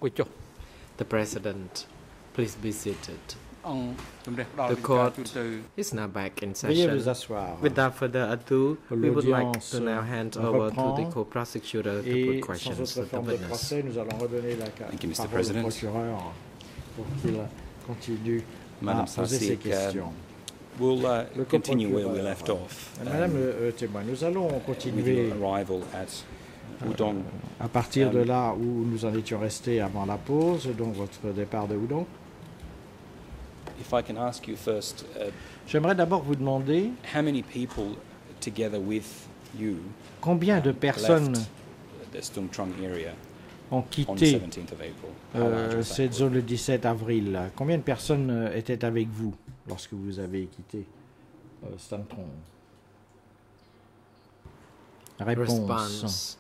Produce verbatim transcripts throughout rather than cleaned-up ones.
The President, please be seated. អង្គជំរះផ្ដល់ The វិការ court ទូទៅ is now back in Veuillez vous session. asseoir. Without further ado, we would like L'audience to now hand over to the reprend. co-prosecutor to put Et questions sans to autre the forme de witness. procès, nous allons redonner la ca- Thank you, Mister parole au President. procureur pour qu'il continue Madam à poser ses Sarsic, questions. um, we'll uh, Le continue where we coprocureur. left off. Madame um, le euh, témoin, nous allons with continuer your arrival at Udong. à partir de Um, là où nous en étions restés avant la pause, donc votre départ de Udong. If I can ask you first, uh, J'aimerais d'abord vous demander how many people together with you combien de um, personnes left the Stung Trung area ont on the quitté seventeenth of April? How large euh, was that cette group? zone le dix-sept avril. Combien de personnes euh, étaient avec vous lorsque vous avez quitté euh, Stung Trung? Réponse. Response.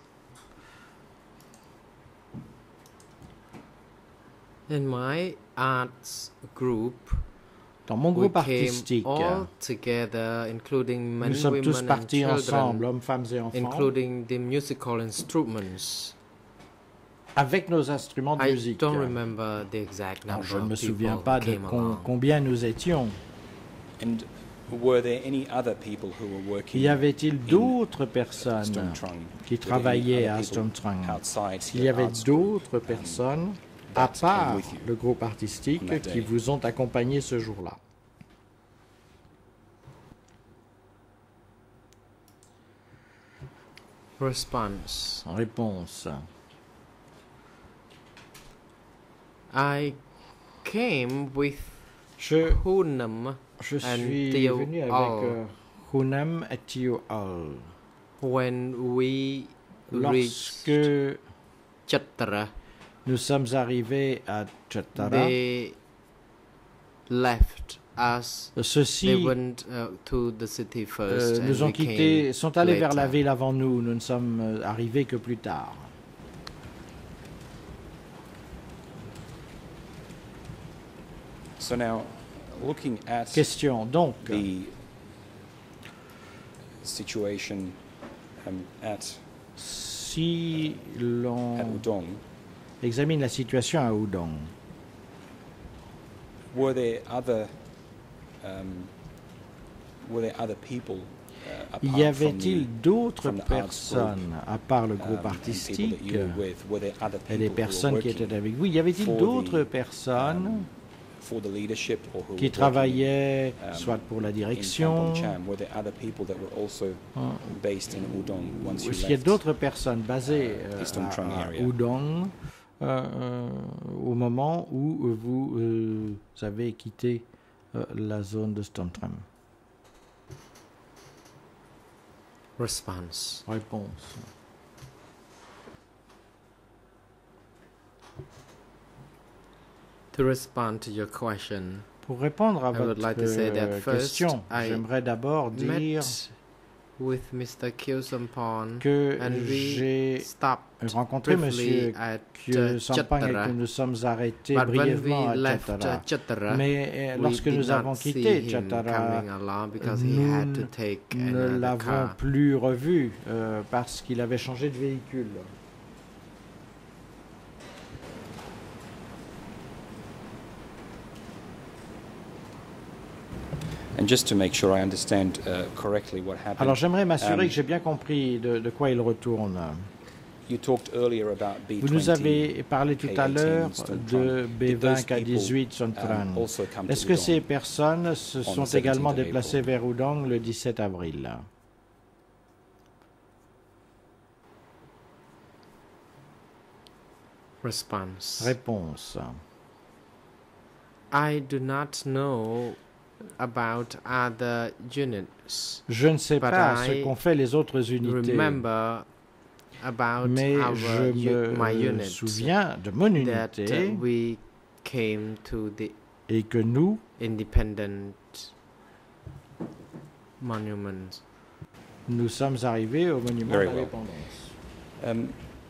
In my arts group, Dans mon we groupe came artistique, all together, including men, nous sommes tous women, and partis ensemble, children, hommes, femmes et enfants, including the musical instruments. avec nos instruments de I musique. don't remember the exact Alors, number je ne me of souviens people pas who de came com- along. combien nous étions. And were there any other people who were working Y avait-il in d'autres personnes Stung Trung? qui Were there any travaillaient other à people Stung Trung? outside S'il your y avait arts group, d'autres um, personnes, à that came part with you le groupe artistique, on that qui day? vous ont accompagné ce jour-là? Response. Réponse. I came with Je, Hunam je And suis Tio venu avec Al. euh, Hunam et Tio Al. when we Lorsque reached Chattara. nous sommes arrivés à Chattara, They left us. They ceux-ci went uh, to the city first. euh, and nous ont we came quittés, sont allés vers la later. ville avant nous. Nous ne sommes euh, arrivés que plus tard. So now, looking at Question. Donc, the situation um, at, si at l'on Udong, examine la situation à Udong, were there other um, were there other people uh, apart y avait-il from d'autres from the arts group, personnes, à part le the, groupe um, and people artistique that you were with? Were there other et les people who were personnes qui working étaient avec vous? Y avait-il for d'autres the, personnes um, for the leadership or who qui were working travaillaient um, soit pour la in direction, Kampong Cham? Were there other people that were also hein, based in Udong once ou you est-ce qu'il y a left? d'autres personnes basées uh, euh, Stung Trung à, à area? Udong euh, euh, au moment où euh, vous, euh, vous avez quitté euh, la zone de Stung Trung? Response. Réponse. To respond to your question, Pour répondre à I would votre like to say that euh, first, question, I j'aimerais d'abord dire met with Mister Kyosampon que and we j'ai stopped rencontré briefly M. at Kyo uh, Sampang et Chattara. que nous sommes arrêtés But when brièvement à we left Chattara. uh, Chattara, Mais euh, we lorsque did nous not avons see quitté him Chattara, coming along because he had to nous take ne another l'avons car. plus revu euh, parce qu'il avait changé de véhicule. And just to make sure I understand uh, correctly what happened. Alors j'aimerais m'assurer Um, que j'ai bien compris de, de quoi il retourne. You talked earlier about B Vous nous twenty, avez parlé tout à K l'heure eighteen, Stung de Trung. B Did those vingt, K dix-huit, Stung um, Trung. also come to Est-ce que Udong? ces personnes se on sont the également seventeenth of déplacées April? vers Udong le dix-sept avril? Response. Réponse. I do not know about other units. Je ne sais But pas I ce qu'ont fait les autres unités, Remember about mais our je u- my me unit souviens de mon that uh, unité we came to the et que nous, independent monument. nous sommes arrivés au monument Very de well. l'indépendance. Um,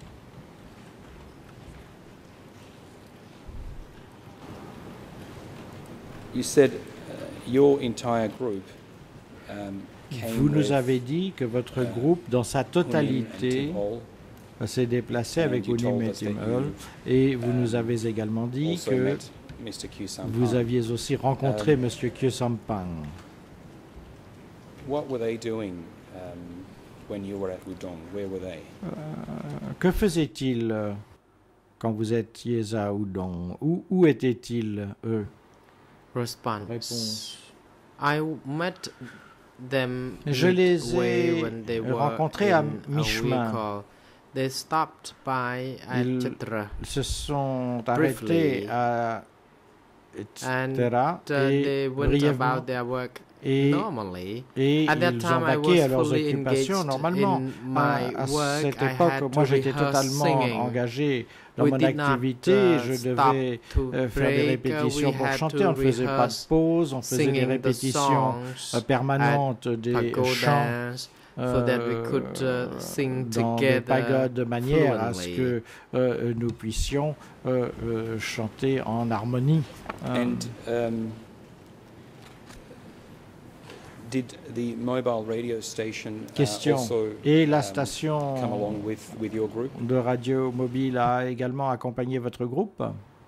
you said uh, your entire group um, came Vous with nous avez dit que votre euh, groupe, dans sa Hunin and totalité, Tim Hall s'est déplacé And avec you told Unim et us that Timol, you, et vous um, nous avez également dit also que met Mister Q vous Sampang. aviez aussi rencontré Um, M. Kyo Sampang. What were they doing um, when you were at Udon? Where were they? Euh, que faisait-il euh, quand vous étiez à Udon? Où, où étaient-ils, eux? Response. Réponse. I met them Je les midway ai when they were rencontrés à in a mi-chemin. vehicle. They stopped by at Ils Chitra se sont briefly, arrêtés à and Chitra uh, et they went brièvement, about their work et, normally. et At that ils ont time, I vaqué à was leurs fully occupations engaged normalement. in À, my à work. cette I époque, had moi to j'étais rehearse totalement singing. engagé dans We mon did not activité. uh, Je stop devais to euh, faire des break. Uh, répétitions we pour had chanter. to On ne faisait pas de rehearse pause. On faisait des singing the répétitions euh, songs permanentes at des chants pagodas, so that we euh, could uh, sing dans des together pagodes de manière à ce fluently. que euh, nous puissions euh, euh, chanter en harmonie. Euh, And um, did the mobile radio station uh, Question. also Et la um, station come along with, with your group? de radio mobile a également accompagné votre groupe?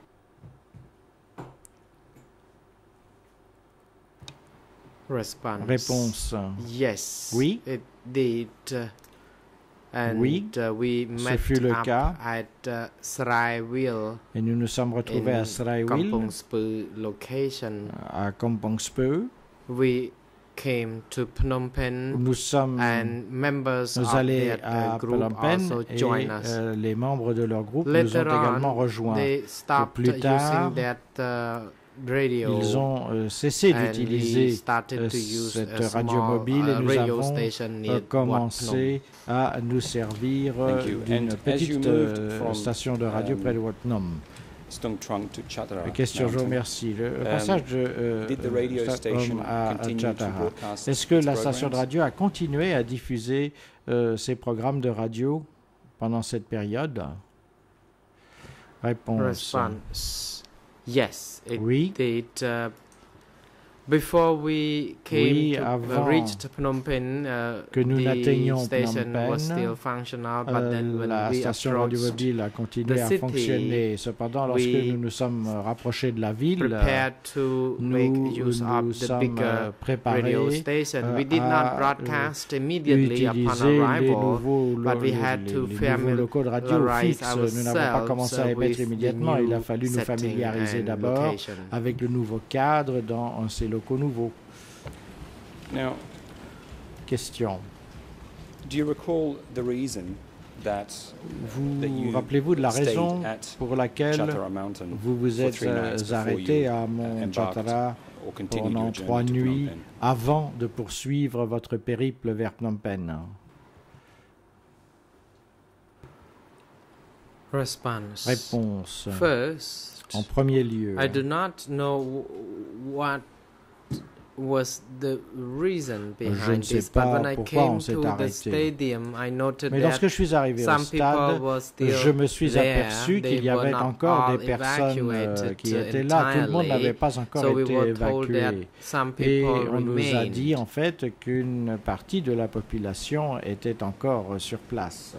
Response. Réponse. Yes. Oui. It did. uh, And Oui, uh, we ce met fut le up cas. at uh, Sraiwil Et nous nous sommes retrouvés à in Sraiwil, Kampong Speu location. à Kampong Speu. We came to Phnom Penh Nous sommes and members nous of allés that à uh, group Phnom Penh also et joined us. euh, les membres de leur groupe nous ont Later également on, rejoints. they stopped plus tard, using that uh, radio. Ils ont euh, cessé and we d'utiliser started euh, to use cette a radio small, mobile uh, et nous radio avons station near euh, Wat commencé à nous servir euh, Thank you. d'une And as you petite moved euh, from, station de radio um, près de Wat Nom. Stung Trunk to Chhatara Question, je vous Mountain. remercie. Le, le Um, passage de euh, Did the radio Sta- station Homme à, à continue to Chhatara. broadcast Est-ce que its la station de programs? radio a continué à diffuser euh, ses programmes de radio pendant cette période? Réponse. Response. Yes, it Oui. did. Uh, before we came Oui, to uh, avant reached Phnom Penh, uh, que nous the n'atteignions station Phnom was Penh, still functional, but Euh, then when la we station radio approached, mobile a continué the à city, fonctionner. Cependant, lorsque we nous nous sommes rapprochés de la ville, prepared to make nous use nous of the sommes bigger euh, préparés radio station. euh, We did à, not euh, broadcast immediately upon utiliser les arrival, nouveaux, but we les- had les- to les nouveaux locaux de radio familiarize fixes. Nous n'avons pas ourselves commencé à uh, émettre with the immédiatement. Il a new fallu nous setting familiariser and d'abord location. avec le nouveau cadre dans ces locaux nouveaux. Now, Question. do you recall the reason that that Vous you rappelez-vous de la stayed raison at pour laquelle Chatara Mountain vous vous for êtes three nights euh, before arrêté you à Mont embarked Chatara or continued pendant your trois journey to Phnom nuits Penh? avant de poursuivre votre périple vers Phnom Penh? Response. Réponse. First, En premier lieu, I do not know w- what was the reason je ne behind sais this, but pas when I pourquoi on came s'est to the arrêté. stadium, I noted mais that lorsque je suis arrivé au some people stade, were still je me suis there. aperçu They qu'il y were avait not encore all des personnes euh, evacuated qui étaient là. Tout le monde entirely. n'avait pas encore So we été were told that évacué. some Et people on nous a dit remained. en fait qu'une partie de la population était encore euh, sur place.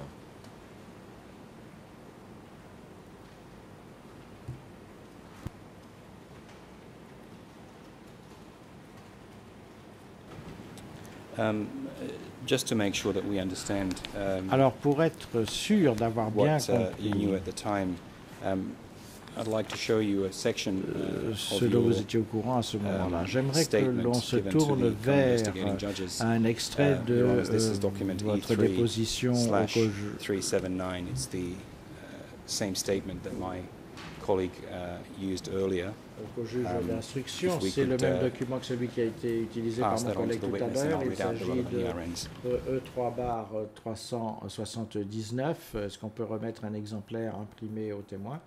Um, just to make sure that we understand um, Alors pour être sûr d'avoir bien what uh, you knew compris at the time, um, I'd like to show you a section euh, uh, ce of dont your vous étiez au courant à ce moment-là, um, j'aimerais que statement l'on se given to tourne the common vers investigating judges. un extrait Uh, de Your Honours, this euh, is document votre E three déposition au slash coj- three seven nine. It's the uh, same statement that my colleague uh, used earlier. au juge Um, d'instruction. if we C'est le could, même uh, document que celui qui a été utilisé par Pass mon that on to collègue the tout à witness and l'heure. I'll Il read out the s'agit relevant de E R Ns. E trois bar trois cent soixante-dix-neuf. Est-ce qu'on peut remettre un exemplaire imprimé au témoin?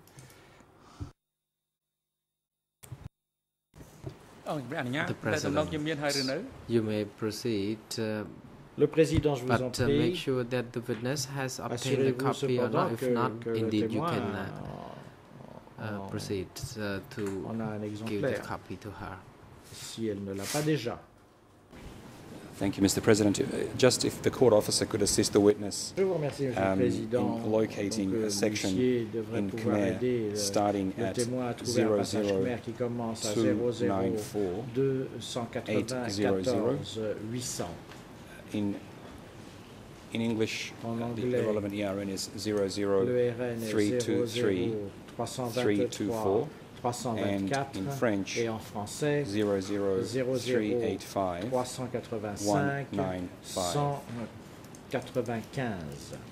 The President. You may proceed, uh, Le président, je vous en but uh, prie, make sure that the witness has obtained a assurez-vous copy or cependant not. If que, not, que le indeed, you témoin can uh, uh, en- proceed uh, to en a un give the exemplaire, copy to her. si elle ne l'a pas déjà. Thank you, Mister President. Uh, Just if the court officer could assist the witness Je vous remercie, Monsieur um, le Président. in locating Donc, euh, a section l'huissier devrait in pouvoir Khmer aider le, starting le at témoin à trouver un zero passage zero Khmer qui commence à two zéro zéro nine four deux cent quatre-vingt-quatorze huit cents. in in English. En uh, the, the anglais, relevant E R N is zero zero le R N three est two zéro three zéro trois cent three two vingt-trois four trois cent and vingt-quatre in French et en français zero zero zéro three zéro eight five trois cent quatre-vingt-cinq one nine five. cent quatre-vingt-quinze.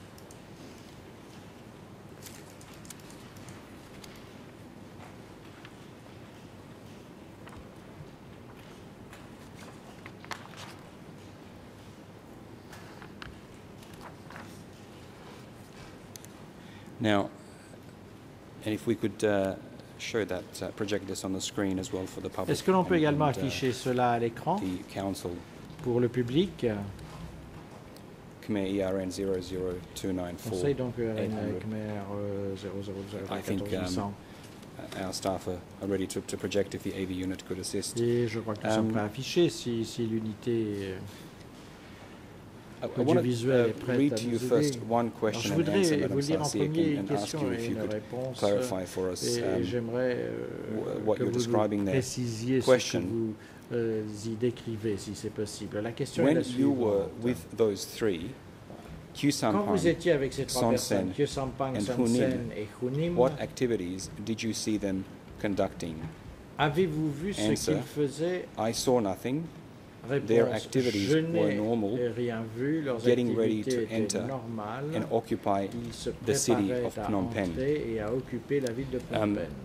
Now, and if we could uh, show that, uh, project this on the screen as well for the public. Est-ce que l'on peut and- également and, uh, afficher cela à l'écran the council, pour le public? Khmer E R N zero zero two nine four. Conseil donc R N eight hundred. Khmer euh, zéro zéro zéro I think, quatorze huit cents. Uh, Our staff are, are ready to, to project if the A V unit could assist. Et je crois que nous sommes Um, prêts à afficher si, si l'unité. euh, I, I want audiovisuel to est prête read à to you nous first aider. one Alors, je question and voudrais answer, vous Madame lire en Sarsiek, premier and, une and ask question you if et you une could réponse. clarify for us Et um, j'aimerais euh, wh- what que you're vous describing nous there. précisiez ce que Question. vous euh, y décrivez, si c'est possible. La question est When la you were suivante. with those three, Khieu Quand vous Samphan, étiez avec ces trois Son personnes, Sen Khieu Samphan, and Son Hunim, Sen et Hunim, what activities did you see them conducting? avez-vous vu ce Answer. qu'ils faisaient? I saw nothing. Their Réponse, activities je were n'ai normal, rien vu, leurs getting ready activités to étaient enter normales. and occupy Ils se the city préparaient of à Phnom Penh. entrer et à occuper la ville de Phnom Um, Penh.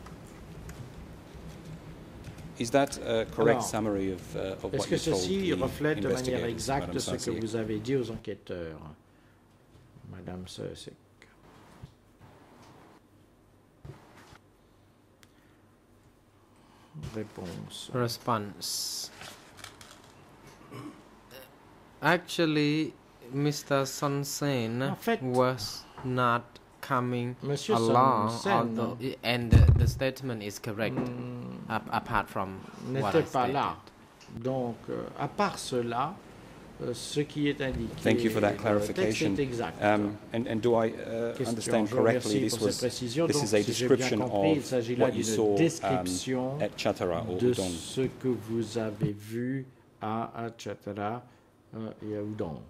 Is that a correct Alors, summary of, uh, of Est-ce what que you told ceci the reflète de manière investigators, exacte Madame ce que Sarsiek? vous avez dit aux enquêteurs, Madame Sarsiek? Réponse. Response. Actually, Mister Son Sen En fait, was not coming Monsieur Son along, Sen although, and the, the statement is correct, hmm, ap- apart from what I n'était pas stated. là. Donc, euh, à part cela, euh, ce qui est indiqué Thank you for that dans le texte clarification. est exact. Um, and, and do I uh, Question. understand Je vous remercie correctly this pour cette was précision. this Donc, is a si j'ai bien description compris, il of s'agit là what you d'une saw um, description at Chatara or de Udon? ce que vous avez vu à Chatara euh, et à Udon.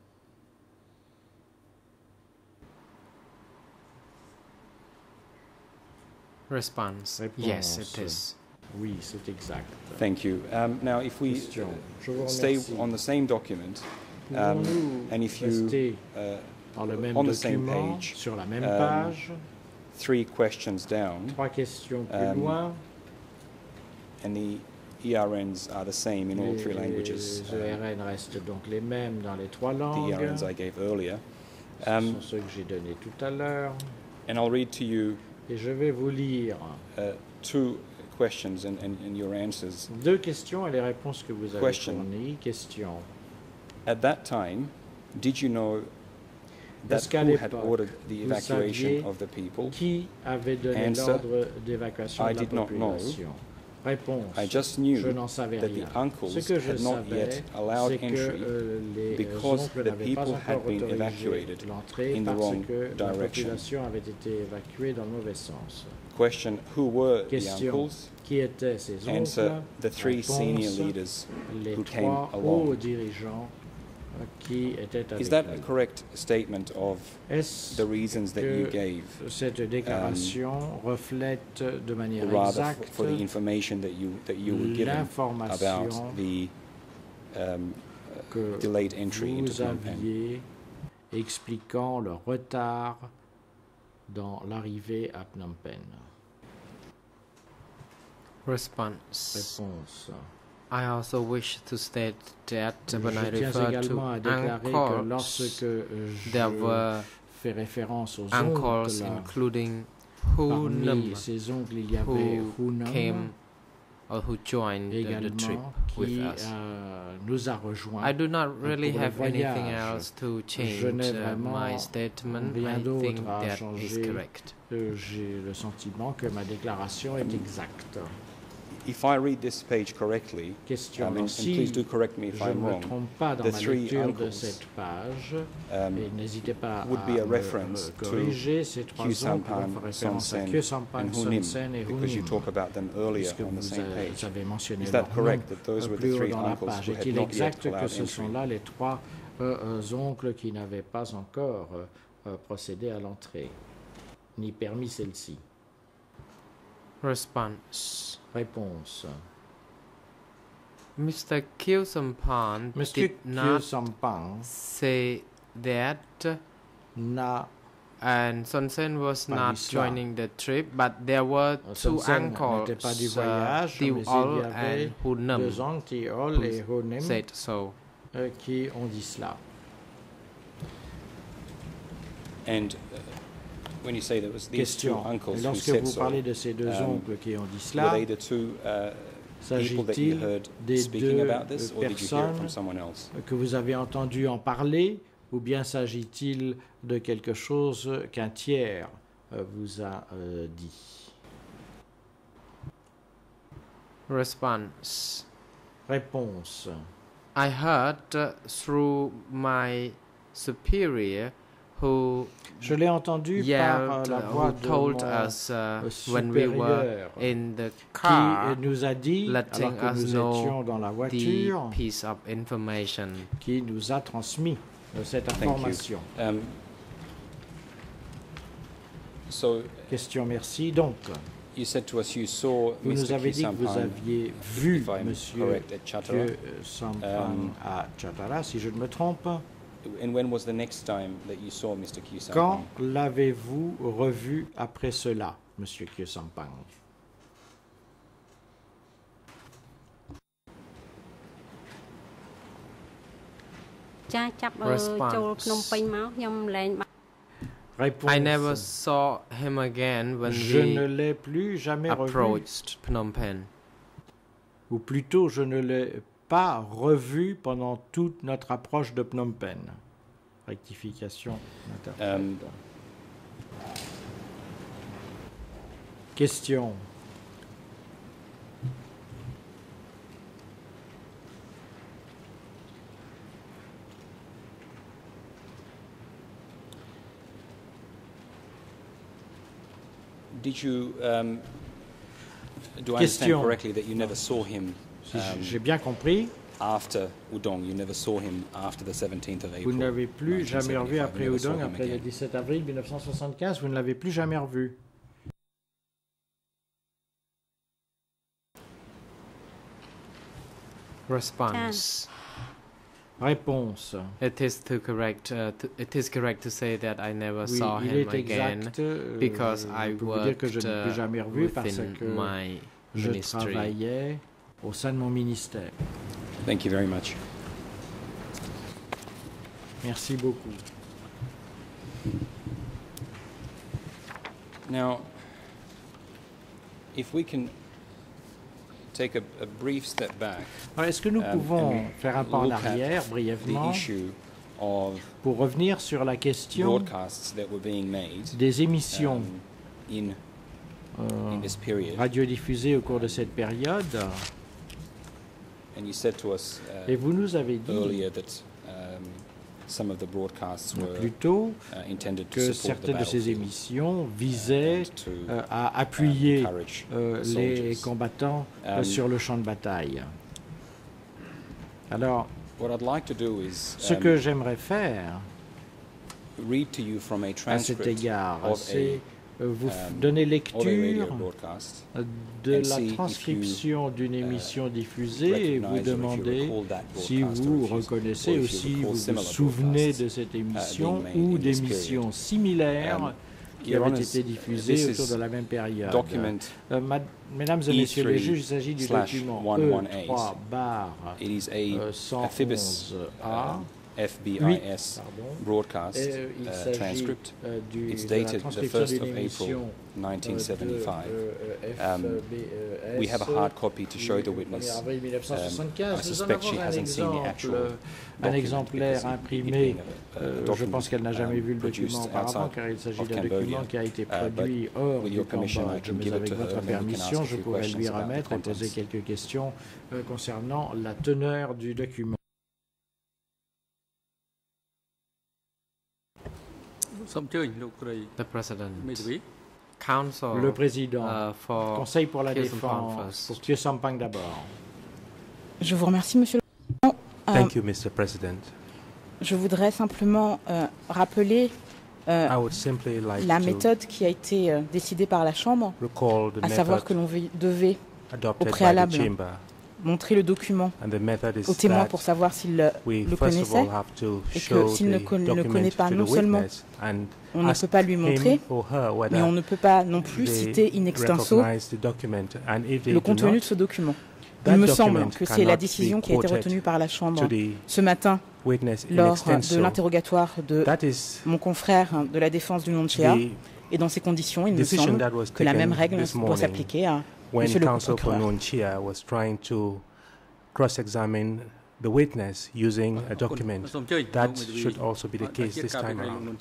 Response. Yes, it is. Oui, c'est exact. Thank you. Um, now, if we Question. Je vous stay remercie. on the same document, um, Pouvons-nous and if you rester uh, dans le même on the same document, page, sur la même um, page, three questions down, trois questions plus um, loin, and the E R Ns are the same in all three languages. les E uh, R N restent donc les mêmes dans les trois the langues. E R Ns I gave earlier. Ce Um, sont ceux que j'ai donnés tout à l'heure. and I'll read to you Et je vais vous lire uh, two questions and, and, and your answers. deux questions et les réponses que vous avez Question. fournies. Question. At that time, did you know that Est-ce qu'à who had l'époque, ordered the vous evacuation saviez of the people? Qui avait donné Answer. l'ordre d'évacuation I de la did not know. population? Réponse. I just knew Je n'en savais that rien. the uncles Ce que je had not savais, yet allowed c'est que entry euh, les because oncles the n'avaient pas people had encore been autorisé evacuated l'entrée in the parce wrong que la direction. population avait été évacuée dans le mauvais sens. Question: Who were the Question. uncles? Qui étaient ces Answer: oncles? the three Réponse. senior leaders Les who came trois along. hauts dirigeants euh, qui étaient avec Is that a nous. correct statement of Est-ce the reasons that you que gave, cette déclaration reflète de manière or rather f- exacte for the information that you that you were given l'information about the um, que delayed entry into vous Phnom Penh? aviez expliquant le retard dans l'arrivée à Phnom Penh? Response. Réponse. I also wish to state that Je when I tiens refer to également à déclarer que uncles, lorsque there je were fais référence aux uncles, oncles, including parmi Hunim, ces oncles, il y avait who Hunom, came or who joined the, the trip également, with qui us. euh, nous a rejoints. I do not really pour le have anything voyage. else to change Je n'ai uh, vraiment my statement. rien I think d'autre à that is changer. correct. Euh, J'ai le sentiment que ma déclaration est exacte. if I read this page correctly, Question. um, and, and Si please do correct me if je I'm ne me wrong, trompe pas dans the ma three lecture de uncles, cette page, um, et n'hésitez pas would à be a me reference euh, corriger, ces trois Kyu oncles vont Sampan, faire référence à Son Kyu Sen, Sampan, and Son Hunim, Sen et because you Hunim, talk about them earlier puisque on the vous same avez, page. avez mentionné Is leur that nom correct, that those euh, were the plus haut three dans la uncles page? who had Est-il not yet exact que allowed ce entry? sont là les trois euh, euh, oncles qui n'avaient pas encore euh, euh, procédé à l'entrée, ni permis celle-ci? Response. Réponse. Mister Kyu Sampan Monsieur did Kyu not Sampan say that, n'a and Son Sen was Pas not dit cela. joining the trip, but there were Son two Sen uncles, n'était pas du uh, voyage, mais il y Tiol avait and Hunam, deux oncles, Tiol et Hunim, said so. euh, qui ont dit cela. And uh, when you say there was these two Question. uncles Et who lorsque said vous so, parlez de ces deux um, oncles qui ont dit were cela, they the two uh, people that you s'agit-il heard des speaking deux about this, or did you hear it from personnes someone else? que vous avez entendu en parler, ou bien s'agit-il de quelque chose qu'un tiers euh, vous a euh, dit? Response. Réponse. I heard uh, through my superior who Je l'ai entendu par euh, yelled, la uh, voix who de told mon us uh, euh, when we were supérieur, in the qui car nous a dit, letting alors que us nous know étions dans la the voiture, piece of information. qui nous a transmis euh, cette Thank you. information. Um, so Question, merci. Donc, you said to us you saw vous nous Mister avez Kyu dit que vous Sampan, aviez vu if I'm Monsieur correct, at Chattara. Kyu Sampan Um, à Chattara, si je ne me trompe. And when was the next time that you saw Mister Kyu Sampan? Quand l'avez-vous revu après cela, Monsieur Kyu Sampan? Réponse. I never saw him again when Je ne we l'ai plus jamais revu. approached Phnom Penh. Ou plutôt, je ne l'ai pas revu pendant toute notre approche de Phnom Penh. Rectification. Um, Question. Did you, um, do I Question. understand correctly that you never saw him Si um, j'ai bien compris, after Udong? You never saw him after the seventeenth of April? vous ne l'avez plus jamais revu nineteen seventy-five. après You never saw Udong, him après le again. dix-sept avril mille neuf cent soixante-quinze, vous ne l'avez plus jamais revu. Response. Réponse. It is to correct. Uh, to, it is correct to say that I never Oui, saw il him est again exact. euh, because je I peux vous dire que je worked ne l'ai plus uh, jamais revu parce within que my je ministry. travaillais au sein de mon ministère. Thank you very much. Merci beaucoup. Now, if we can take a, a brief step back Alors, est-ce que nous um, pouvons and faire un pas en look at arrière the brièvement issue of pour revenir sur la question broadcasts that were being made des émissions um, in euh, in this period? radiodiffusées au cours de cette période? And you said to us uh, Et vous nous avez dit earlier that um, some of the broadcasts were plus tôt uh, intended to que support the certaines de ces battlefield, émissions visaient and to euh, à um, appuyer encourage euh, the les soldiers. combattants euh, Um, sur le champ de bataille. Alors, What I'd like to do is ce um, que j'aimerais faire read to you from a à cet transcript égard, of c'est a euh, vous f- um, donner of a radio lecture broadcast de and la see if you, transcription d'une émission diffusée et vous recognize or if you demander recall that si broadcast, vous or if you- reconnaissez or ou if you si recall vous vous similar souvenez broadcasts, de cette uh, émission being made ou in this d'émissions period. similaires Um, qui Your avaient Honours, été diffusées this autour is de la même période. document Euh, ma- Mesdames et Messieurs les juges, il s'agit du slash document one E one eight. trois barre It is a, euh, a cent Phoebus onze A, um, F B I huit, S pardon. broadcast Et, il uh, s'agit, transcript. euh, du, It's de la dated the transcription first d'une of émission, April euh, nineteen seventy-five. de, euh, Um, F B E S, we have a hard copy to show the du witness. premier avril mille neuf cent soixante-quinze. Um, I Nous en suspect she avons un hasn't seen the exemple, actual un document exemplaire because it- it imprimé. being a- a Euh, je document, pense qu'elle n'a jamais um, vu le document produced auparavant, outside car il s'agit of d'un Cambodia. document qui a été Uh, but produit hors with du your permission, I Cambodge. can Mais give it avec to her votre and then we can permission, ask a je few pourrais questions lui about the remettre et poser contents. quelques questions euh, concernant la teneur du document. The President. Council Le président, uh, for Conseil pour la Khieu Samphan défense, first. pour Khieu Samphan d'abord. Je vous remercie, Monsieur le Président. Euh, Thank you, Mister President. je voudrais simplement euh, rappeler euh, I would simply like la to méthode qui a été euh, décidée par la Chambre, recall the à savoir que method l'on ve- devait adopted by the préalable Chamber, montrer le document and the method is au témoin that pour savoir s'il le we le first of connaissait, all have to et que show s'il ne the con- le document connaît pas, to non the seulement witness and on ne ask peut pas lui him montrer, or her whether mais on ne peut pas non plus they citer in extenso recognize the document, and if they le do contenu not, de ce document. that Il me semble document que c'est la cannot décision be qui a été quoted retenue par la Chambre to the ce matin witness in lors extenso. de l'interrogatoire de That is mon confrère de la défense du Nonchia. the Et dans ces conditions, il me decision semble that was que la même taken règle this doit morning s'appliquer à when Monsieur le counsel for procureur. Nonchia was trying to cross-examine the witness using a document. That should also be the case this time around.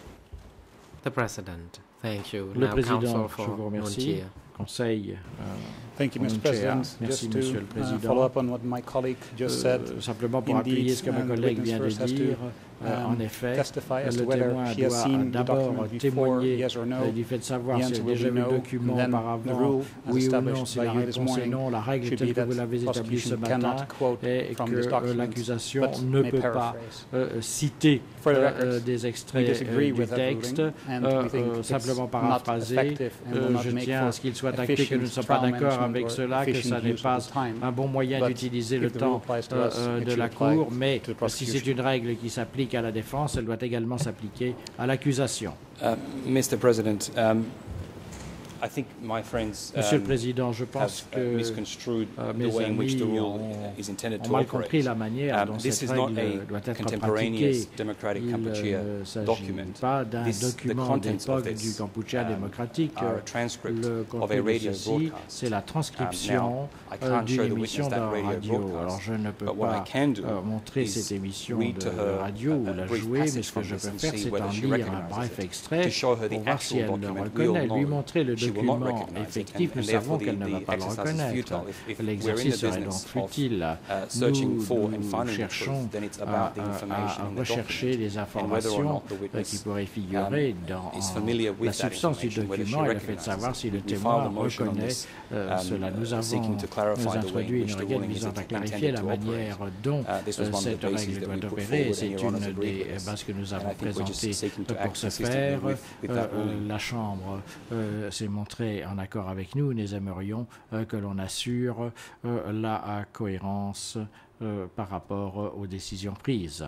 The President. Thank you. Le Now, président, Council je for vous remercie. Nunchia. Conseil. euh, Thank you, Mister Nunchia. President. Merci, Just Monsieur to le uh, Président. follow up on what my colleague just said, Euh, simplement pour indeed, appuyer ce que ma um, the collègue witness vient de first has to, dire, euh, um, en effet, testify as le to whether témoin she has doit seen the d'abord document before, témoigner yes or no. euh, du fait de savoir The s'il answer a will déjà be vu le no, document and then the auparavant, rule, as oui ou non, established si by la you this réponse est morning, non, la règle should telle be que that vous l'avez établie ce prosecution matin cannot quote est from que this euh, document, l'accusation but ne may peut pas paraphrase. euh, citer For the euh, record, euh, des we extraits disagree euh, du with that texte, ruling, and euh, we think euh, it's simplement not paraphrasé. effective and will Euh, not je make tiens à for ce qu'il soit acté que nous ne efficient sommes pas trial d'accord management avec or cela, que efficient ça n'est use pas of the time. un bon moyen But d'utiliser le if the rule temps applies to euh, us, euh, it de should la apply Cour, mais to the si c'est prosecution. une règle qui s'applique à la défense, elle doit également s'appliquer à l'accusation. Uh, Mister President, um, I think my friends Monsieur le um, Président, je have pense uh, que misconstrued euh, the mes way in which the amis rule ont, is intended ont to mal operate. compris la manière Um, dont this cette is not règle a doit être contemporaneous pratiquée. democratic Il Kampuchea ne s'agit document. pas d'un This- the document contents of d'époque this, du Kampuchea um, démocratique. are a transcript Le of a contenu de radio ceci, broadcast. c'est la Um, transcription now, I euh, can't d'une show the émission witness de that radio radio. broadcast, Alors je ne peux but what I pas can do euh, montrer is cette émission read de to her radio a- ou a la brief jouer, mais passage ce que from je this peux and faire, see c'est whether en she lire un recognizes bref it. extrait To show her the pour voir si actual elle le document, we all reconnaît. Lui know montrer le she will not document recognize it, effectif, and- nous and therefore savons the- qu'elle ne va the pas le exercise is reconnaître. futile. If- if we're in the L'exercice serait donc business of, futile. uh, searching Nous, for and nous finding the cherchons truth, then it's à, about the à- information à in the rechercher document, les and whether or informations not the euh, witness, qui pourraient figurer um, dans is familiar with la that substance du information, whether she document et le fait de recognizes savoir it. si le We témoin filed a motion on reconnaît this, euh, um, cela. Nous uh, avons seeking to clarify nous the way in introduit which une the requête ruling is visant à clarifier intended la to operate. manière dont Uh, this was euh, one of the cette bases règle that doit we put opérer et forward, c'est and Your Honours une agreed des with us. bases que nous And avons I think we're just présentées seeking to pour act ce consistently faire. with- with Euh, that euh, ruling. La Chambre euh, s'est montrée en accord avec nous. Nous aimerions euh, que l'on assure euh, la euh, cohérence euh, par rapport euh, aux décisions prises.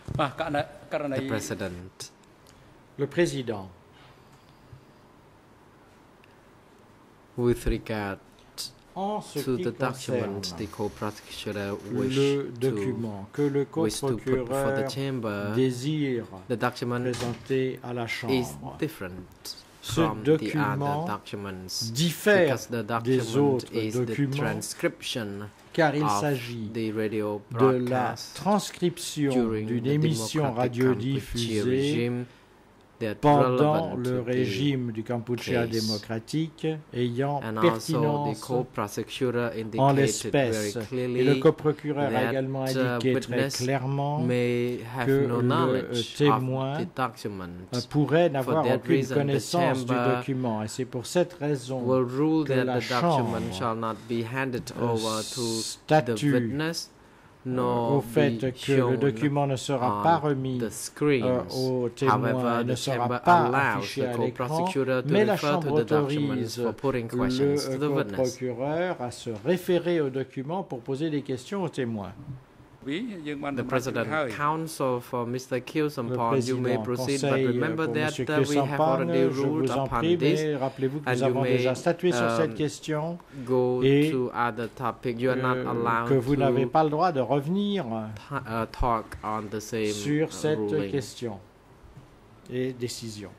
The President. Le président. With regard En ce to qui the document, concerne the co-prosecutor wish le to, document que le wish to put before co-procureur the chamber, désire the document présenter à la is Chambre different Ce from the other document documents diffère because the des document autres is the documents transcription car il of s'agit the radio de la broadcast transcription during d'une the émission democratic Kampuchea radiodiffusée regime that pendant relevant le to the régime du Kampuchea case. démocratique ayant And also the pertinence co-prosecutor en indicated very l'espèce. Et le clearly coprocureur a that, également uh, indiqué très witness clairement may have que no le knowledge témoin of the document. euh, pourrait n'avoir that aucune reason, the connaissance du chamber document. Et c'est pour cette raison will rule que that la the document Chambre shall not be handed over to the statue witness au nor fait be que le shown document ne sera on pas remis the euh, screens. au témoin However, et ne the sera chamber pas allows affiché the à l'écran, co-prosecutor to mais la refer Chambre to the documents autorise for putting questions to the le witness. procureur à se référer au document pour poser des questions au témoin. The President Counsel for Mister Khieu Le Samphan, you may président proceed, but conseille remember pour that M. uh, we have already Khieu je ruled vous en upon prie, this. mais rappelez-vous que and nous you avons may, déjà statué sur cette um, question Go et to other topic. You are not euh, allowed que vous n'avez to pas le droit de revenir uh, talk on the same sur uh, cette ruling. question et décision.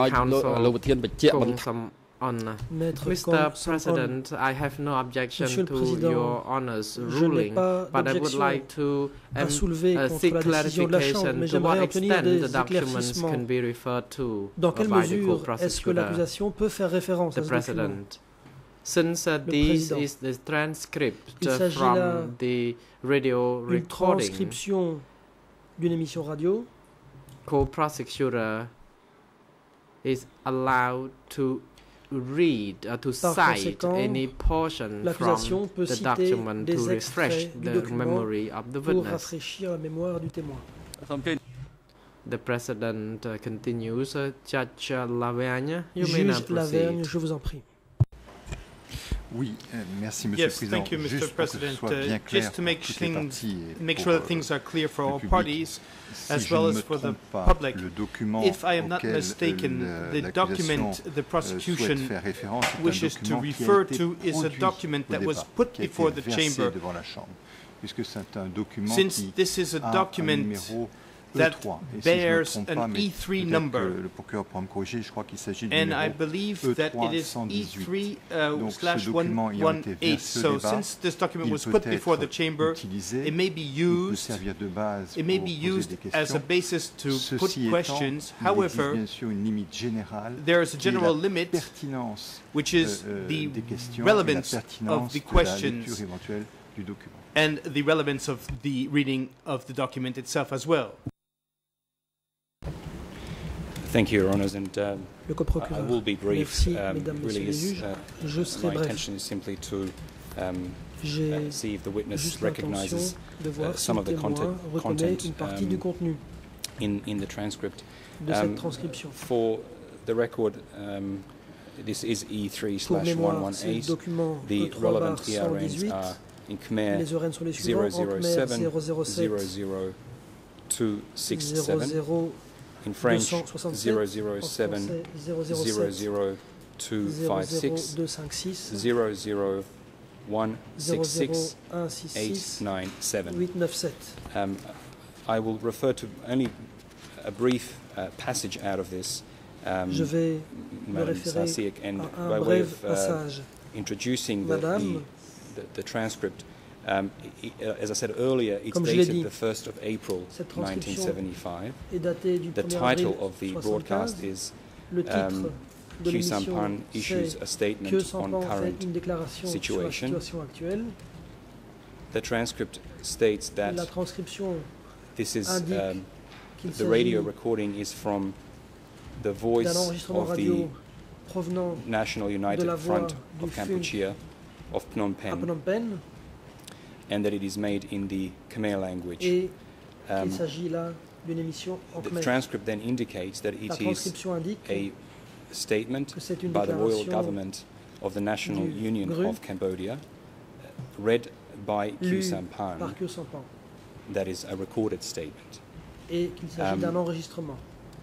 Counsel on Maître Mister Kong President, Samphan, I have no objection Monsieur le to Président, your Honor's je n'ai ruling, pas but I would d'objection like to à um, soulever uh, contre seek la décision de la Chambre, clarification mais to j'aimerais what obtenir extent des the documents éclaircissements. can be referred to Dans quelle by the mesure est-ce que co-prosecutor. l'accusation peut faire référence The à ce document? President, since uh, this Président. is the transcript Il uh, s'agit là from the radio Une recording, transcription d'une émission radio, co-prosecutor is allowed to read or to Par cite conséquent, any portion l'accusation from peut the citer document to des refresh extraits du the document memory of the pour witness. rafraîchir la mémoire du témoin. The President uh, continues. Uh, Judge uh, Lavergne, you may now Juge Lavergne, proceed. je vous en prie. Oui, euh, merci Monsieur Yes, le Président. thank you, Mister Juste pour que ce President. soit bien Uh, clair just to make pour toutes les things, parties et make pour, sure that euh, things are clear for le all public. parties, Si as je well ne as me for the trompe pas, public. le document If I am not auquel, mistaken, euh, the l'accusation, document the euh, prosecution souhaite faire référence est un wishes to document qui a refer été to is a produit document au that was départ, put qui a été before the versé chamber. devant la Chambre, puisque c'est un document Since qui this is a a un document numéro that E trois. Et si je me bears trompe an pas, mais E three peut-être number. que le procureur pourra me corriger, je crois qu'il s'agit du And numéro I believe E that trois it is cent E dix-huit. three uh, Donc, ce slash document ayant one été eight. versé au So débat, since this document il was peut put before the être chamber, utilisé, it may be il peut used, servir de base it may pour be poser used des as a questions. basis to put Ceci étant, questions. il existe However, bien sûr une limite générale there is a qui est general la limit, pertinence which is euh, the des questions et la relevance pertinence of the de la questions lecture éventuelle du document. and the relevance of the reading of the document itself as well. Thank you, Your Honours, and um, Le I coprocureur. will be brief. Merci, Um, mesdames, really, messieurs les is, juges. uh, Je serai my bref. intention is simply to um, J'ai uh, see if the witness juste l'intention recognises de voir uh, si some le of the témoin content, reconnaît content une partie um, du contenu in in the transcript. de cette Um, transcription. For the record, um, this is E three Pour slash one mémoire, one c'est le eight. document The E trois relevant barre E R cent Ns dix-huit. are in Khmer Les O R N sont les zero suivants. En zero Khmer seven zéro zéro zero sept zero two six zéro seven. zéro In French, deux cent soixante-sept. zero zero En seven français zéro zéro zero sept zero two zéro five zéro six deux cinq six zero zero one zéro six zéro six un six eight six nine seven. huit neuf sept. Um, I will refer to only a brief uh, passage out of this, um, Je vais me Madam référer Sasiak, and à un by way bref of uh, passage. introducing the, the, Madame, the, the transcript. Um, i- i- as I said earlier, it's Comme je l'ai dated dit, the first of April cette transcription nineteen seventy-five. est daté du The premier avril title of the broadcast soixante-quinze. is Le titre um, de Khieu l'émission, Samphan issues c'est a statement que on Samphan fait current une déclaration sur la situation. situation actuelle. The transcript states that La transcription this is indique um, qu'il the radio s'agit recording is from the d'un voice enregistrement of radio the provenant National de United la voix Front du of F U N Kampuchea of Phnom à Penh, Phnom Penh and that it is made in the Khmer language. et Um, qu'il s'agit là d'une émission en the Khmer. transcript then indicates that La it is transcription indique a statement que c'est une by the royal déclaration government of the National du Union G R U, of Cambodia, read by Khieu lue Samphan. par Khieu Samphan. That is a recorded statement. et qu'il s'agit Um, d'un enregistrement.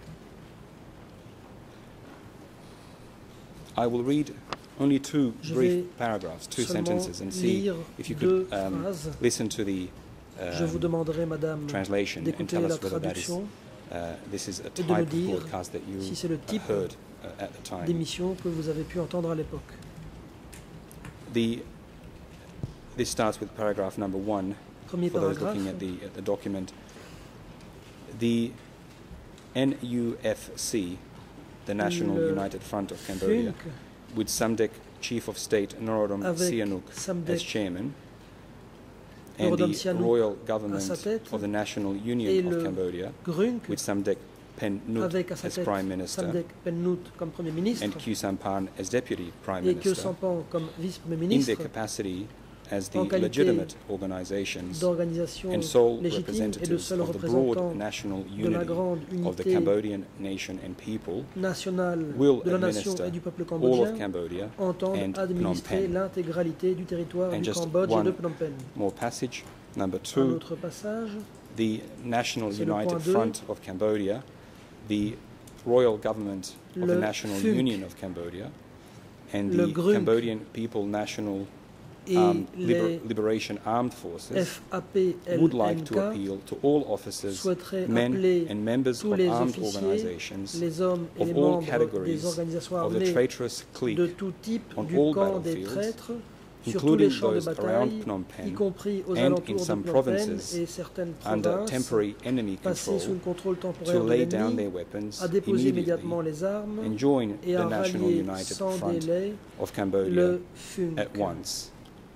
I will read only two Je brief vais paragraphs, two seulement sentences, and see lire if you deux could um, phrases. listen to the Je vous um, demanderai, Madame, translation and d'écouter tell la us whether that is traduction uh, this is a et type de nous of dire broadcast that you si c'est le uh, type heard uh, at the time. d'émission que vous avez pu entendre à l'époque. The this starts with paragraph number one. Premier For those paragraphe. looking at the at the document, the N U F C, the National Le United Front of Cambodia, F U N C, with Samdech Chief of State Norodom avec Sihanouk Samdech as chairman, and Norodom the Sihanouk Royal à sa Government tête, of the National et Union of le Cambodia, Grunk, with Samdech Pen Nut avec à sa as tête Prime Minister, Samdech Pennout comme Premier ministre and Khieu Samphan as Deputy Prime et Khieu Minister, Samphan comme Vice-Premier in ministre, their capacity as the en qualité legitimate organizations d'organisation and sole légitime et de representatives seul of the broad représentant national de la unity grande of the unité Cambodian nation and people, nationale will de la nation administer et du peuple all of cambodgien Cambodia entendent and Phnom administrer Penh. l'intégralité du territoire And du just Cambodge et one de Phnom Penh. More passage. Number Un two, autre passage, the National C'est le United point deux. Front of Cambodia, the Royal Government of the Le National F U N C, Union of Cambodia, and le the Grunk Cambodian People National et um, Liber- les Liberation Armed Forces F A P would like L N to K appeal to all officers, souhaiteraient men appeler and members tous of les armed officiers, organizations les hommes et of les all membres categories des organisations of the armées traitorous clique, de tout type on du all camp des battlefields, traîtres sur tous les including champs de those around bataille, Phnom y Penh, compris aux and in alentours de some Phnom Penh provinces et certaines under provinces, temporary enemy passées control, sous le contrôle to temporaire de lay down their l'ennemi, weapons à déposer immédiatement immediately les armes and join et the à National rallier United sans Front délai of Cambodia le F U N C. at once.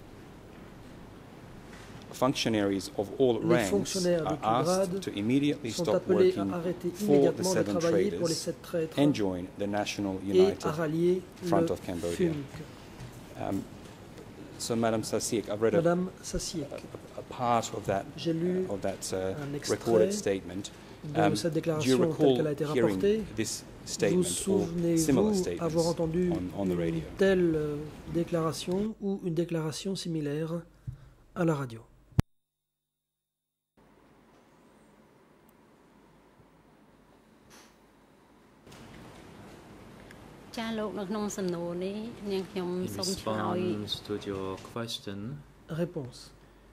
Functionaries of all Les ranks fonctionnaires de are tout asked grade to immediately sont stop appelés à working arrêter for the immédiatement de seven travailler pour les traders sept traîtres and join the National et United à rallier Front le of F U Cambodia. N C. Um, so, Madam Sasiek, I've read a, Madame Sasiek, a, a part of that j'ai lu uh, of that uh, un extrait recorded statement. de Um, cette do you déclaration telle recall qu'elle a été hearing rapportée. this Vous statement or similar souvenez-vous statements avoir entendu on, on the une radio? telle euh, déclaration ou une déclaration similaire à la radio? In response to your question, Réponse.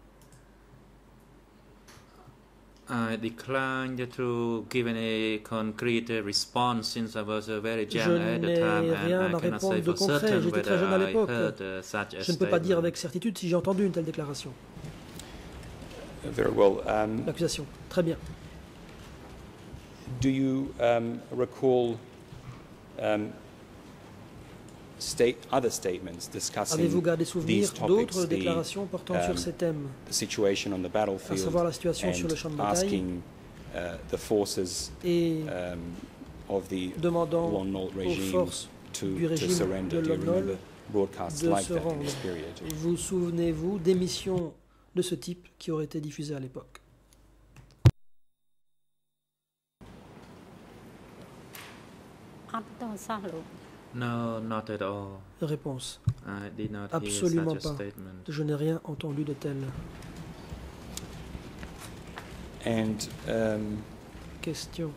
I declined to give any concrete response since I was uh, very Je young at the n'ai time, rien and à I cannot say répondre de for concret. certain J'étais très jeune à whether I l'époque. heard uh, such a Je ne peux pas dire statement. avec certitude si j'ai entendu une telle déclaration. Very well. Um, L'accusation. Très bien. do you um, recall um, state other statements discussing Avez-vous gardé these souvenir topics, d'autres the, déclarations portant um, sur ces thèmes, the situation on the à battlefield, savoir la situation and sur le champ de bataille asking uh, the forces et um, of the demandant Lon Nol aux regime forces to, du to régime surrender? de Do you Lon Nol remember broadcasts de like se that in rendre? this period? Vous souvenez-vous d'émissions de ce type qui auraient été diffusées à l'époque? No, not at all. Réponse. I did not Absolument hear such a pas. statement. Je n'ai rien entendu de tel. And um, Question.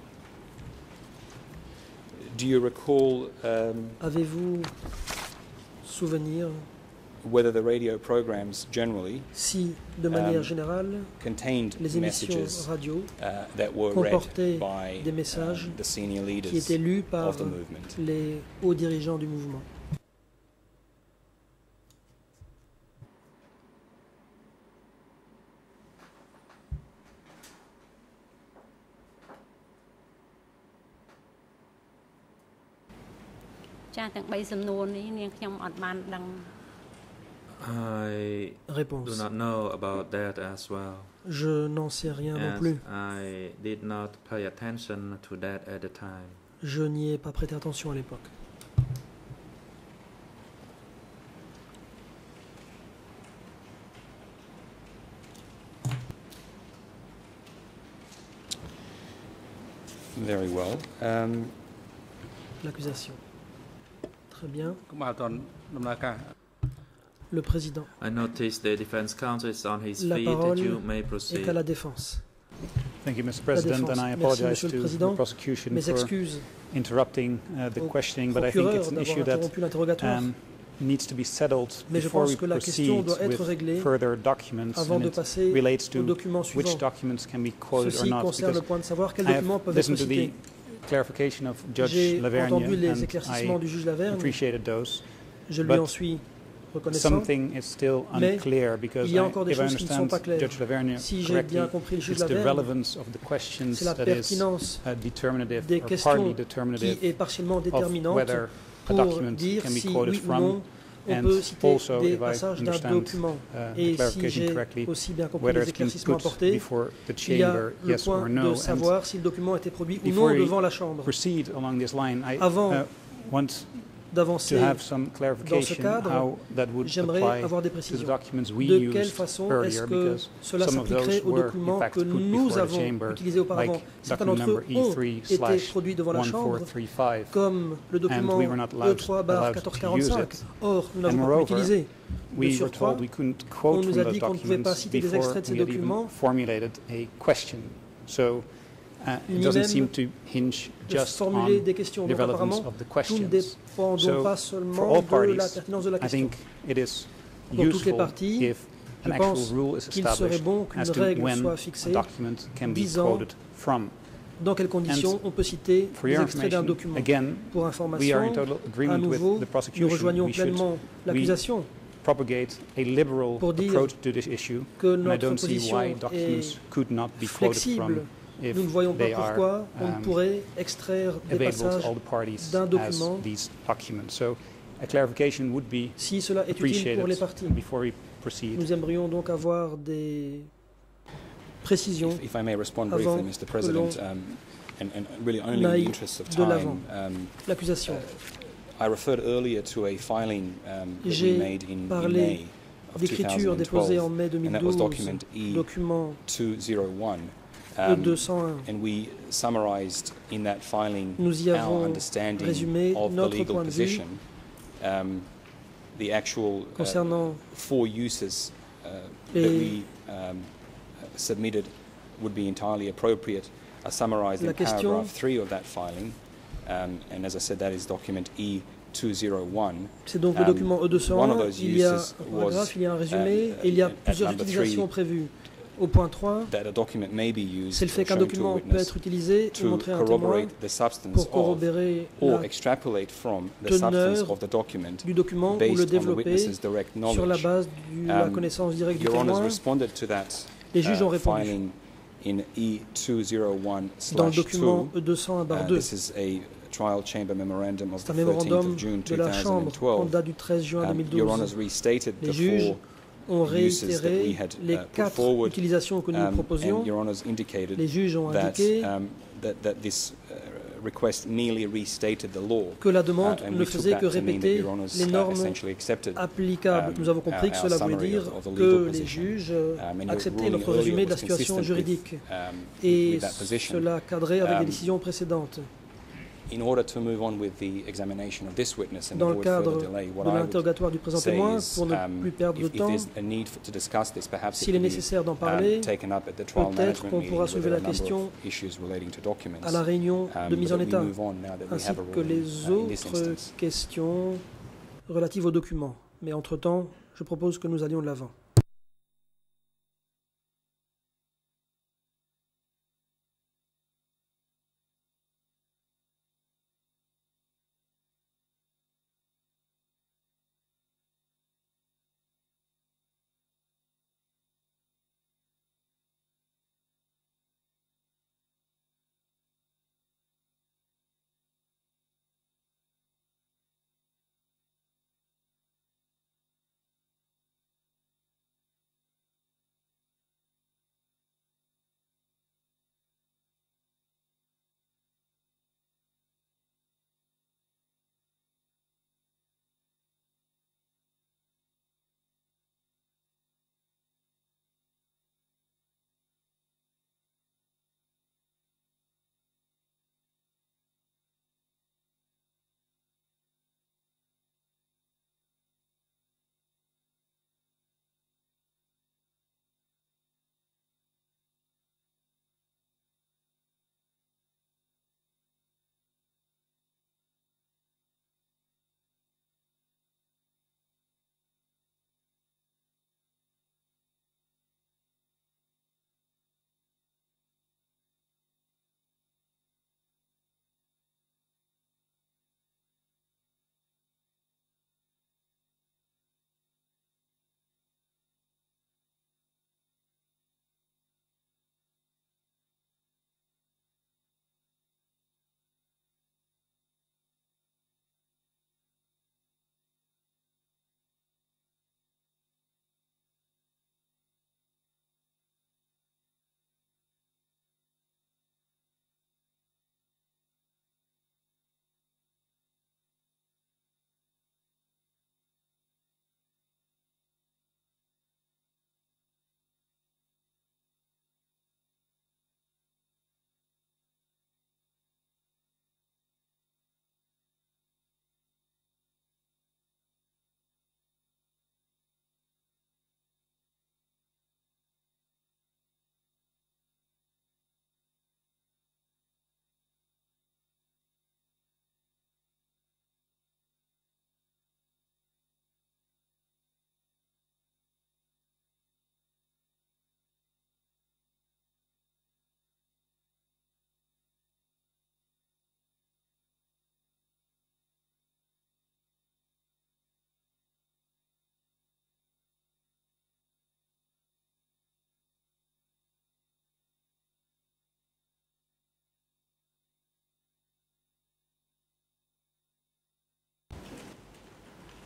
do you recall um, Avez-vous souvenir whether the radio programs generally si, de manière Um, générale, contained les émissions messages radio uh, that were read comportaient by des messages um, the senior qui leaders étaient lus par of the movement? les hauts dirigeants du mouvement? I do Réponse. not know about that as well. Je n'en sais rien non As plus. I did not pay attention to that at the time. Je n'y ai pas prêté attention à l'époque. Very well. Um, L'accusation. Très bien. Le président. I noticed the defense counsel is on his La feet. parole You may est proceed. à la défense. Thank you, Mister la President, défense. and I Merci, apologize Monsieur le to Président. the prosecution Mes for excuses interrupting uh, the au questioning, but I think procureur it's an d'avoir issue that interrompu l'interrogatoire. um, needs to be settled Mais je before pense we que la question proceed doit être with réglée further documents, avant and de it passer relates au to document which suivant. documents can be quoted or Ceci not. concerne le Because point de savoir quels I have documents peuvent être listened to the cités. clarification of Judge J'ai Lavergne, entendu les and éclaircissements I du juge Lavergne. appreciated those. Je lui But en suis reconnaissant. something is still Mais unclear because il y a I, encore des if I choses qui ne sont understand pas claires. Judge Lavergne Si j'ai correctly, bien compris le juge it's the Lavergne, relevance of the questions c'est la that is pertinence uh, determinative des or partly questions determinative qui est partiellement of déterminante whether a pour document dire can be si quoted oui ou from. non on And peut citer also, des if I passages d'un understand document. uh, the Et si clarification j'ai correctly, aussi bien compris whether les it's been éclaircissements put apportés, before the il y a chamber, le yes or point no. de And savoir si le document a été produit ou before non we devant la Chambre. proceed along this line, I Avant uh, want d'avancer to have some dans ce clarification cadre, how that would j'aimerais apply avoir des to the précisions. documents we De quelle used façon est-ce earlier, que because cela some of s'appliquerait those aux were in documents fact que put nous before the avons chamber, utilisés auparavant? like Certains document d'entre eux number ont E three été slash produits devant la one Chambre, four three five, comme le and document we were not E allowed, trois allowed quatorze to quarante-cinq. use it. Or, nous And n'avons pas pu moreover, l'utiliser. De we were surcroît, told we couldn't on quote nous from a those dit qu'on ne pouvait pas documents citer des before extraits de ces we had even documents, formulated a question. So uh, it ni doesn't même seem to hinge de just formuler on des questions. the Donc relevance apparemment, of the nous ne questions. dépendons So pas for seulement all de parties, la pertinence de la I question. think it is Pour toutes les useful parties, if je an pense actual rule is qu'il serait established bon qu'une as to règle when soit a fixée document can be disant quoted from. dans quelles conditions on peut citer For des your extraits d'un information, document. again, Pour we are information, in total à agreement nouveau, with the nous prosecution. rejoignons We should pleinement we l'accusation propagate a liberal pour dire approach to this issue, que and I notre don't see position why est documents could not be quoted flexible. from if Nous ne voyons pas they are pourquoi on ne um, pourrait extraire des available to passages all the parties d'un as document these documents. So a clarification would be si cela est utile appreciated pour les parties. before we proceed. Nous aimerions donc avoir des précisions If, if I may respond avant briefly, Mister que President, l'on um, and, and really only in the n'aille interest of de time, l'avant. um, L'accusation. I referred earlier to a filing um, that we J'ai made in, in parlé May of d'écriture two thousand déposée en twelve, mai and that was deux mille douze, document E document two oh one. E Um, deux cent un. and we summarized in that filing Nous y our avons understanding résumé of the notre legal point de vue position, um, the actual uh, concernant four uses uh, that les- we um, submitted would be entirely appropriate are summarized La in question- paragraph three of that filing, um, and as I said, that is document E two oh one. C'est donc le Um, document E deux cent one of un, those il y a uses un paragraphe, was, il y a un résumé, um, et il y a at plusieurs number utilisations three, prévues. Au point trois, that a document may be used c'est le fait or qu'un shown to a document peut witness être utilisé et to montré à un témoin corroborate the substance pour of corroborer or la extrapolate from the teneur substance of the document du document ou based le on the développer witness's direct sur la knowledge. base de la Um, connaissance directe du Your Honours témoin. responded to that Les juges ont uh, répondu. filing in E two oh one Dans le slash document two. E deux cent un barre Uh, deux, this is a trial chamber memorandum of c'est the un thirteenth mémorandum of June de la Chambre en two thousand twelve. date du treize juin Um, deux mille Your douze. Honours restated Les the juges four ont uses that we réitéré had les uh, put quatre forward, utilisations que nous um, proposions. and Your Honours indicated Les juges ont that, indiqué um, that, that this uh, request merely restated the law. que la demande Uh, and ne we took faisait that que to mean that répéter Your Honours, les uh, normes essentially accepted applicables. um, Nous avons compris que our cela voulait summary dire of- of the que legal les position. juges euh, Um, and your acceptaient ruling notre earlier résumé de la was situation consistent with, juridique um, et with that position. cela cadrait avec les Um, décisions précédentes. In order to move on with the examination of this witness and Dans le avoid cadre further delay, what de I would l'interrogatoire du présent say témoin, is, pour ne um, plus perdre de if, if temps, there's a need for, to discuss this, perhaps it s'il est could be nécessaire d'en um, parler, taken up at the trial peut-être management qu'on meeting pourra where soulever there are la a number question of issues relating to documents, à la réunion um, de mise en but that état, we move on now that we ainsi have a que ruling, les uh, in this autres instance. questions relatives aux documents. Mais entre-temps, je propose que nous allions de l'avant.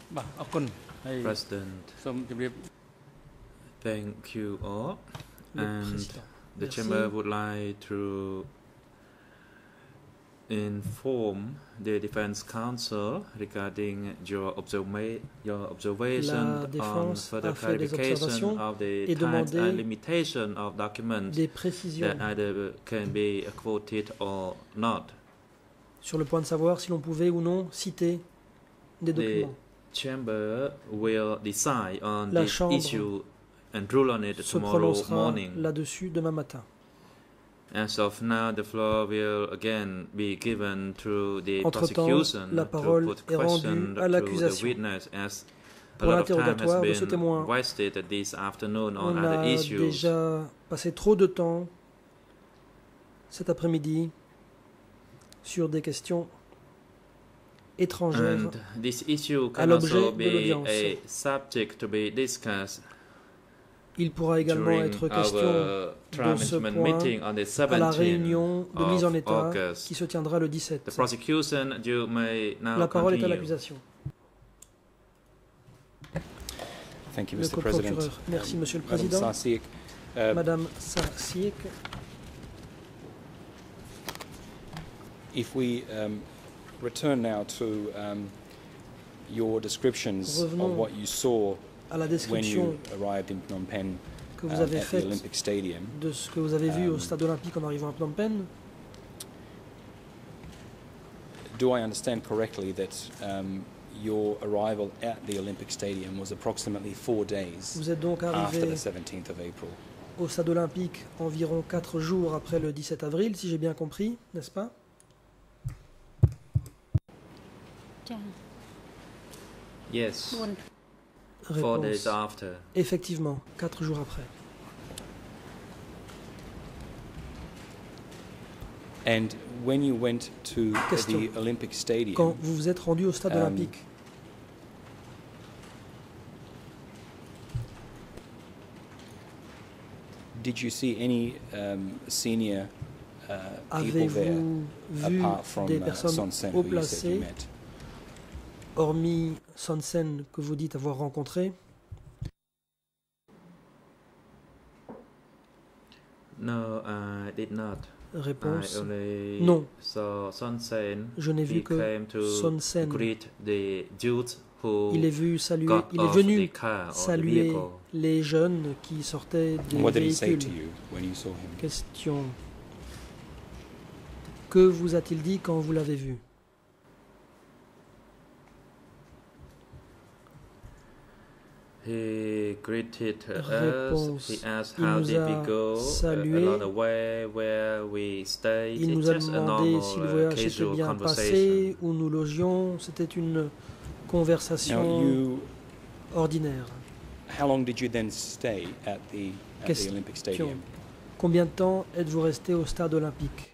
President, thank you all. Le And président. the Merci. chamber would like to inform the Defense Council regarding your, observa your observation La on défense further a fait des clarification observations of the et types demandé and limitation of documents des précisions that either can be quoted or not. sur le point de savoir si l'on pouvait ou non citer des The documents. chamber will decide on La this Chambre issue and rule on it se tomorrow prononcera morning. là-dessus demain matin. As of now, the floor will again be given to the Entre-temps, prosecution la to parole put est rendue question à to the l'accusation. witness, as a Pour lot of time has l'interrogatoire de ce been témoin, wasted this afternoon on on other a issues. déjà passé trop de temps cet après-midi sur des questions étrangères And this issue à can also l'objet de be l'audience. a subject to be discussed Il pourra également during être question our de ce management point meeting on the à la seventeenth réunion de mise en of état August. qui se tiendra le The dix-sept. prosecution, you may now La parole est à continue. l'accusation. Thank you, Le Mister President. co-procureur. Merci, Um, Monsieur le Madam Président. Sarsiek, uh, Madame Sarsiek, if we um, return now to um, your descriptions of Revenons what you saw à la when description you arrived in Phnom Penh que vous um, avez at the faite Olympic Stadium, de ce que vous avez vu au Um, stade olympique en arrivant à Phnom Penh, do I understand correctly that um, your arrival at the Olympic Stadium was approximately four days vous êtes donc after arrivé the seventeenth of April? au stade olympique environ quatre jours après le dix-sept avril, si j'ai bien compris, n'est-ce pas? Yes, four Réponse. days after. Effectivement, quatre jours après. And when you went to Question. the Olympic Stadium, Quand vous vous êtes rendu au stade Um, olympique, did you see any um, senior uh, people there avez-vous vu apart from des uh, personnes Son Sen, haut who you said you placées, met? hormis Son Sen que vous dites avoir rencontré? No, I did not. Réponse. I only Non. saw Son Sen. Je n'ai He vu que came to Son Sen. greet the youth who Il est vu saluer, got il est off venu the car or the saluer vehicle. les jeunes qui sortaient des What did he say to véhicules. you when you saw him? Question. Que vous a-t-il dit quand vous l'avez vu? He greeted us. Réponse. He asked Il how nous did we a go uh, salué. along the way where we stayed. Il It's nous a just a demandé normal si le uh, voyage s'était casual bien conversation. passé, où nous logions. C'était une Now, conversation you, ordinaire. how long did you then stay at the, at the Question. Olympic Stadium? Combien de temps êtes-vous resté au stade olympique?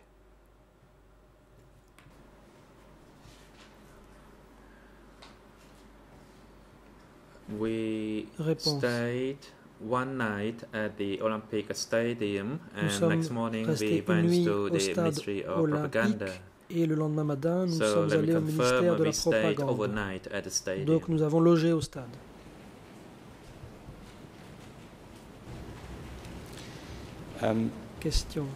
We Réponse. stayed one night at the Olympic Stadium, Nous and sommes next morning we restés une went nuit to au the stade Ministry of olympique Propaganda. et le lendemain matin, nous So sommes let me allés au ministère confirm, de la we stayed propagande. overnight at the stadium. Donc nous avons logé au stade. Um, Question.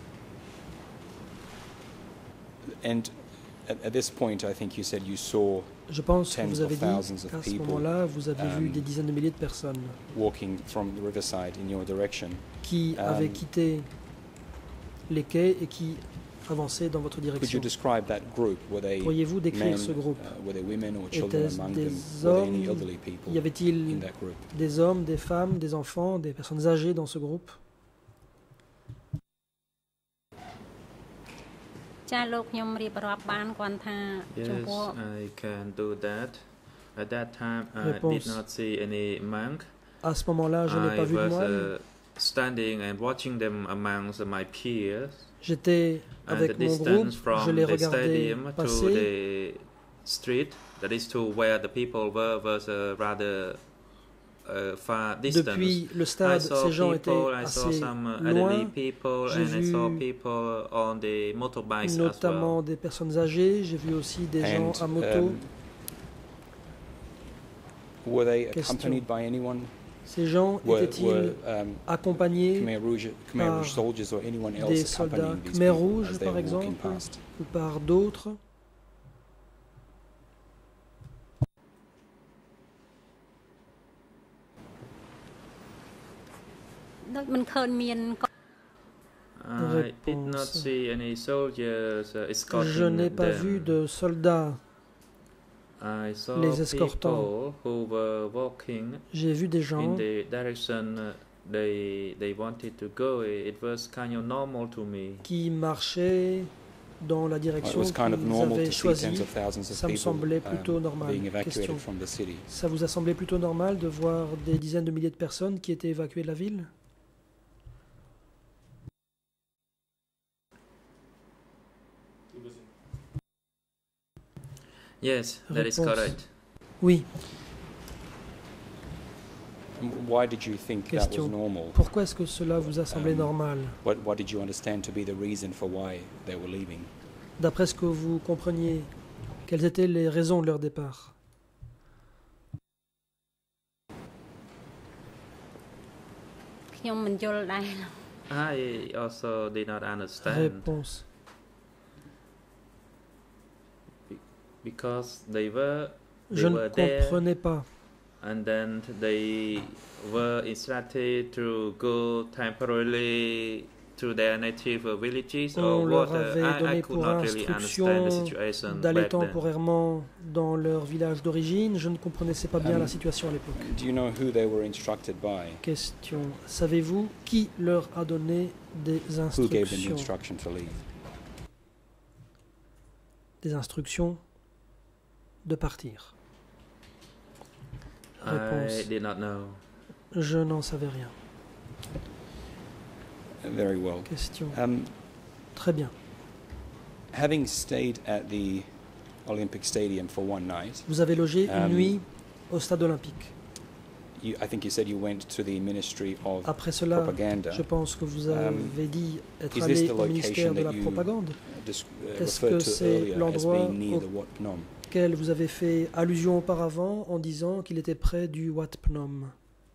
and at, at this point, I think you said you saw Je pense que Tens vous of avez dit thousands of qu'à ce people, moment-là, vous avez vu um, des dizaines de milliers de personnes walking from the riverside in your direction. qui Um, avaient quitté les quais et qui avançaient dans votre Could you direction. describe that group? Were they Pourriez-vous décrire men, ce groupe? uh, were there women or children Étaient-ce among des them? Were there any hommes? elderly people Y avait-il in that group? des hommes, des femmes, des enfants, des personnes âgées dans ce groupe? Yes, I can do that. At that time, I Réponse. did not see any monk. À ce moment-là, je n'ai I pas vu de was moine. uh, standing and watching them amongst my peers. J'étais And avec the mon groupe, distance je from les the regardais stadium to passer. the street, that is to where the people were, was uh, rather uh, far distance. Depuis le I stade, saw ces gens étaient people, I saw assez some uh, loin. elderly people, J'ai and I saw vu people on the motorbikes as well. notamment des personnes âgées. J'ai vu aussi des gens And, à moto. um, Were they Question. accompanied by anyone? Ces gens Were, étaient-ils were um, accompagnés Khmer Rouge, Khmer par Rouge soldiers or anyone des else soldats accompanying these Khmer people Rouge, as they par were walking exemple, past? ou par d'autres? I did not Réponse. see any soldiers uh, escorting Je n'ai pas them. vu de soldats. I saw les escortant. people who were walking J'ai vu des in gens the direction uh, they they wanted to go. It was kind of normal to me. qui marchaient dans la Well, it direction was kind of qu'ils normal avaient to see choisie. tens of thousands of Ça me people semblait plutôt um, normal. being evacuated Question. from the city. Ça vous a semblé plutôt normal de voir des dizaines de milliers de personnes qui étaient évacuées de la ville? Yes, that is Réponse. correct. Oui. And why did you think that was Question. normal? Pourquoi est-ce que cela vous a semblé Um, normal? What, what did you understand to be the reason for why they were leaving? D'après ce que vous compreniez, quelles étaient les raisons de leur départ? I also did not understand Réponse. because they were they Je ne were there comprenais pas. and then they were instructed to go temporarily to their native uh, villages or On leur what. Uh, avait I, I donné could pour not really understand the instruction situation d'aller back then. temporairement dans leur village d'origine. Je ne comprenais pas bien Um, la situation à l'époque. Do you know who they were instructed by? Question. Savez-vous qui leur a donné des Who gave them the instructions? instruction to leave? Des instructions de partir. I Réponse. did not know. Je n'en savais rien. Very well. Question. Um, Très bien. having stayed at the Olympic Stadium for one night, Vous avez logé une Um, nuit au stade olympique. you, I think you said you went to the Ministry of Après cela, Propaganda. je pense que vous Um, avez dit être is this allé the au ministère location de that la you propagande, dis- uh, Est-ce referred que to c'est earlier as l'endroit being near au- the Wat Phnom? auquel vous avez fait allusion auparavant en disant qu'il était près du Wat Phnom.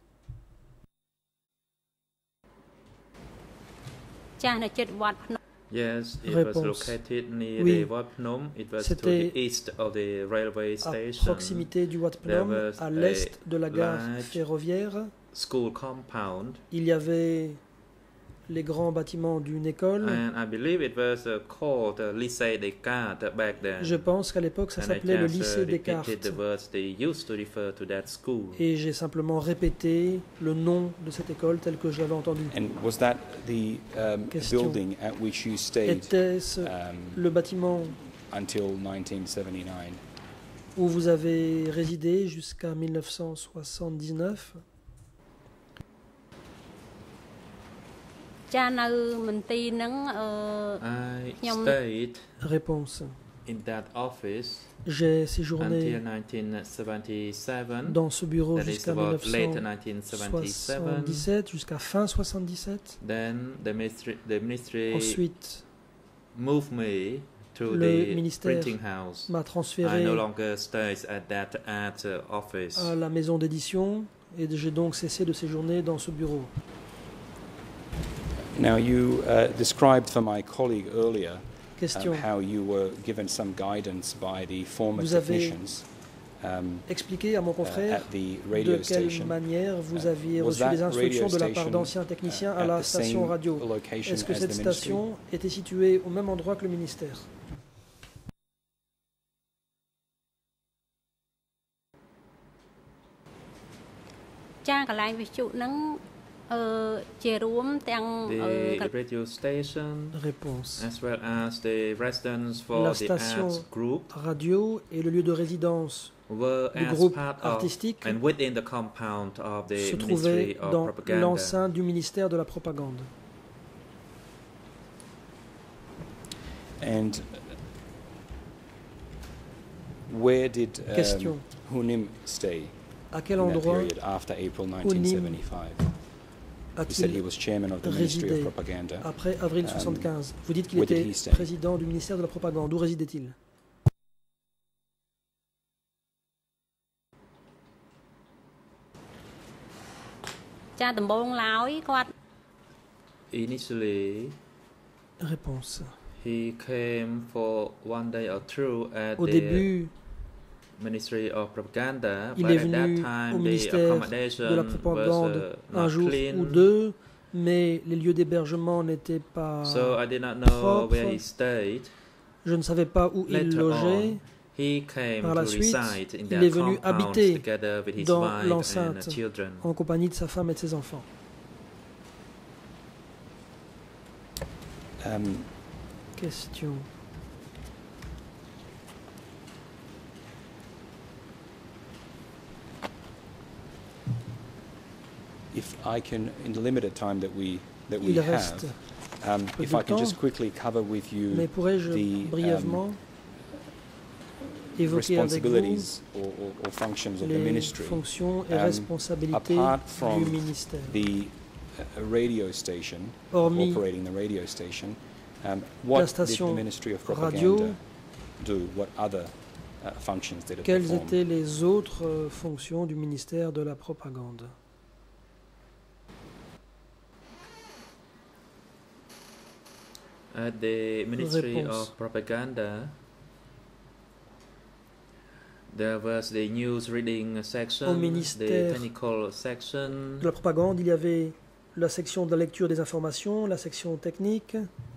Yes, it Réponse. was located near Oui. the Wat Phnom. It was to C'était the east of the railway À station. proximité du Wat There Phnom, was à l'est de la gare large ferroviaire, School compound, il y avait les grands bâtiments d'une école. and I believe it was uh, called uh, Lycée Descartes back then. Je pense qu'à l'époque, ça And I s'appelait le just, uh, lycée Descartes. repeated the words they used to refer to that school. Et j'ai simplement répété le nom de cette école tel que je l'avais entendu. And was that the um, Question. building at which you stayed Était-ce um, le bâtiment until nineteen seventy-nine? où vous avez résidé jusqu'à mille neuf cent soixante-dix-neuf? I stayed Réponse. in that office J'ai until séjourné nineteen seventy-seven. dans ce bureau That is jusqu'à about late mille neuf nineteen cent seventy-seven. soixante-dix-sept, jusqu'à fin soixante-dix-sept. Then the ministry, the ministry Ensuite, moved me to le the ministère printing house. m'a I transféré no longer stays at that at uh, office. à la maison d'édition et j'ai donc cessé de séjourner dans ce bureau. Now, you uh, described for my colleague earlier um, Question. how you were given some guidance by the former Vous avez technicians um, Expliquez à mon uh, confrère at the de radio quelle station. manière vous Uh, aviez was reçu that des instructions radio de la part station, d'anciens techniciens uh, à at la the station same radio. location Est-ce que as cette the ministry? station était située au même endroit que le ministère? The radio station, Réponse. as well as the residence for La the station arts group, radio et le lieu de résidence were du as groupe part of artistique and within the compound of the se Ministry trouvait of dans Propaganda. l'enceinte du ministère de la propagande. And where did um, Question. Hunim stay À quel in that endroit period after April nineteen seventy-five? You said he a-t-il was chairman of the Ministry of résidé Propaganda. après avril Um, soixante-quinze? Vous dites qu'il where did était he stay? président du ministère de la propagande. Où résidait-il? Initially, Réponse. he came for one day or two at Au the début, Ministry of Propaganda, il but est at that venu au time the ministère de la accommodation propagande was uh, un not jour clean. ou deux, mais les lieux d'hébergement n'étaient pas So I did not know propres. where he stayed. Je ne savais pas où il Later logeait. on, he came Par la to suite, reside in il their est venu compound habiter together with his dans wife and l'enceinte children. en compagnie de sa femme et de ses enfants. Um, Question. if I can, in the limited time that we that we Il have, reste um, peu if de I can temps, just quickly cover with you mais pourrais-je the brièvement um, évoquer avec vous responsibilities or, or, or functions of the les ministry, fonctions et um, responsabilités apart du from ministère. the uh, radio station, Hormis operating the radio station, um, la what did the station Ministry of radio, Propaganda do? What other uh, functions did it quelles perform? étaient les autres euh, fonctions du ministère de la propagande? At the Ministry Réponse. of Propaganda, there was the news reading Au section, the ministère technical section, de la propagande, il y avait la section de la lecture des informations, la section technique,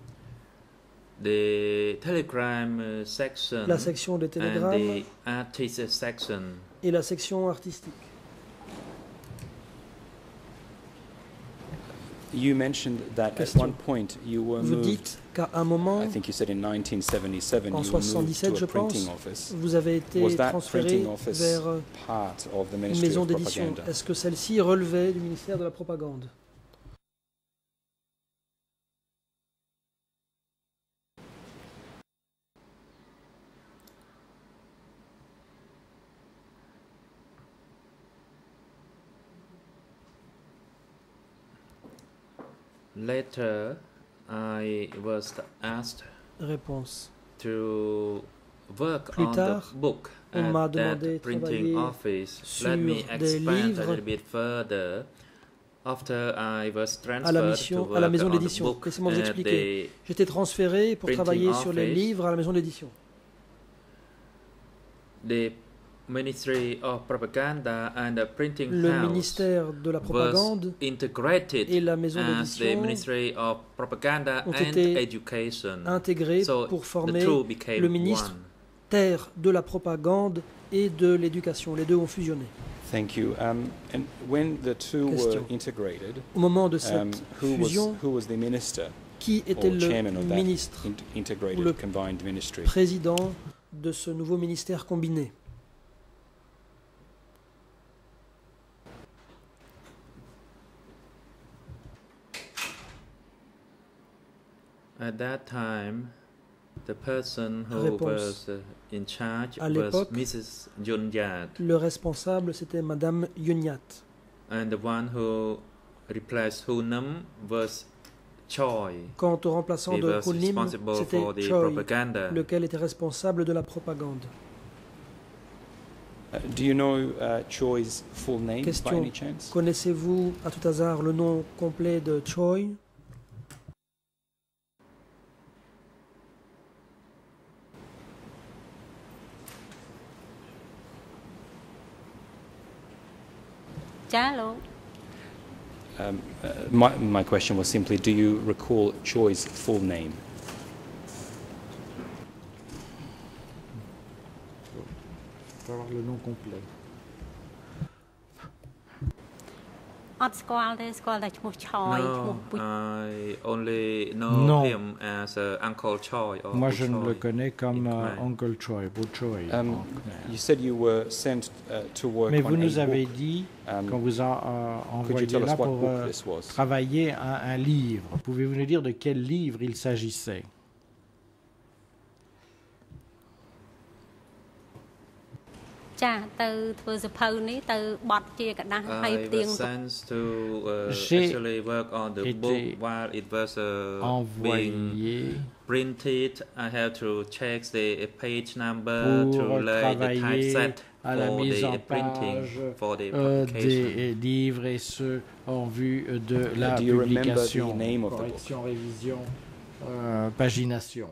the telegram uh, section, la section des and télégrammes the artist section. et la section artistique. You mentioned that Question. at one point you were Vous moved. dites qu'à un moment, I think you said in nineteen seventy-seven en you were moved soixante-dix-sept, to je a printing pense, office. vous avez été Was that transféré printing office vers euh, part of the une Ministry maison of d'édition. Propaganda? Est-ce que celle-ci relevait du ministère de la propagande? Later, I was asked Réponse. to work Plus on tard, the book on at m'a that demandé de printing travailler office. sur Let me des expand a livres little bit further. After I was à la, transferred mission, to à la work maison on the d'édition. book Laissez-moi vous at expliquer. the J'étais transféré pour printing travailler sur les office. livres à la maison d'édition. the Ministry of Propaganda and the printing Le house ministère de la was propagande integrated et la maison as the d'édition Ministry of Propaganda ont and été Education. intégrés So pour the former two became le ministre one. terre de la propagande et de l'éducation. Les deux ont fusionné. Thank you. Um, and when the two were Question. integrated, Au moment de cette um, who was fusion, who was the minister qui était or chairman le of that ministre, in- integrated ou le combined ministry? président de ce nouveau ministère combiné? At that time, the person who Réponse. was uh, in charge À was l'époque, Missus Junyat, Le responsable, c'était Madame Yunyat. and the one who replaced Hunam was Choi. Quant au remplaçant He de was Hunim, responsible c'était for the Choi, propaganda. lequel était responsable de la propagande. Uh, do you know uh, Choi's full name by Question. any chance? Connaissez-vous à tout hasard le nom complet de Choi? Um, uh, my, my question was simply, do you recall Choi's full name? Il faut avoir le nom complet. អត់ស្គាល់ទេស្គាល់តែឈ្មោះឆយឈ្មោះ No, ពុជ I only know Non. him as uh, Uncle Choi. Or Moi, Bu je ne Choi le connais comme in euh, Khmer. Uncle Choi, Bu Choi. Um, en Khmer. you said you were sent uh, to work Mais on vous nous a avez book. dit, Um, quand vous a euh, could you envoyé tell us là what pour book euh, this was? travailler un, un livre, pouvez-vous nous dire de quel livre il s'agissait? ចាទៅធ្វើសភៅនេះទៅបត់ជាกระดาษហើយ I ផ្ទៀង was sent to uh, J'ai actually work on the été book while it was uh, being Envoyé print it, I have to check the page number to pour lay the travailler typeset à la for mise en the printing, page for the euh, publication. des livres et ceux en vue de la Do you remember the publication, name of the book? correction, révision, euh, pagination.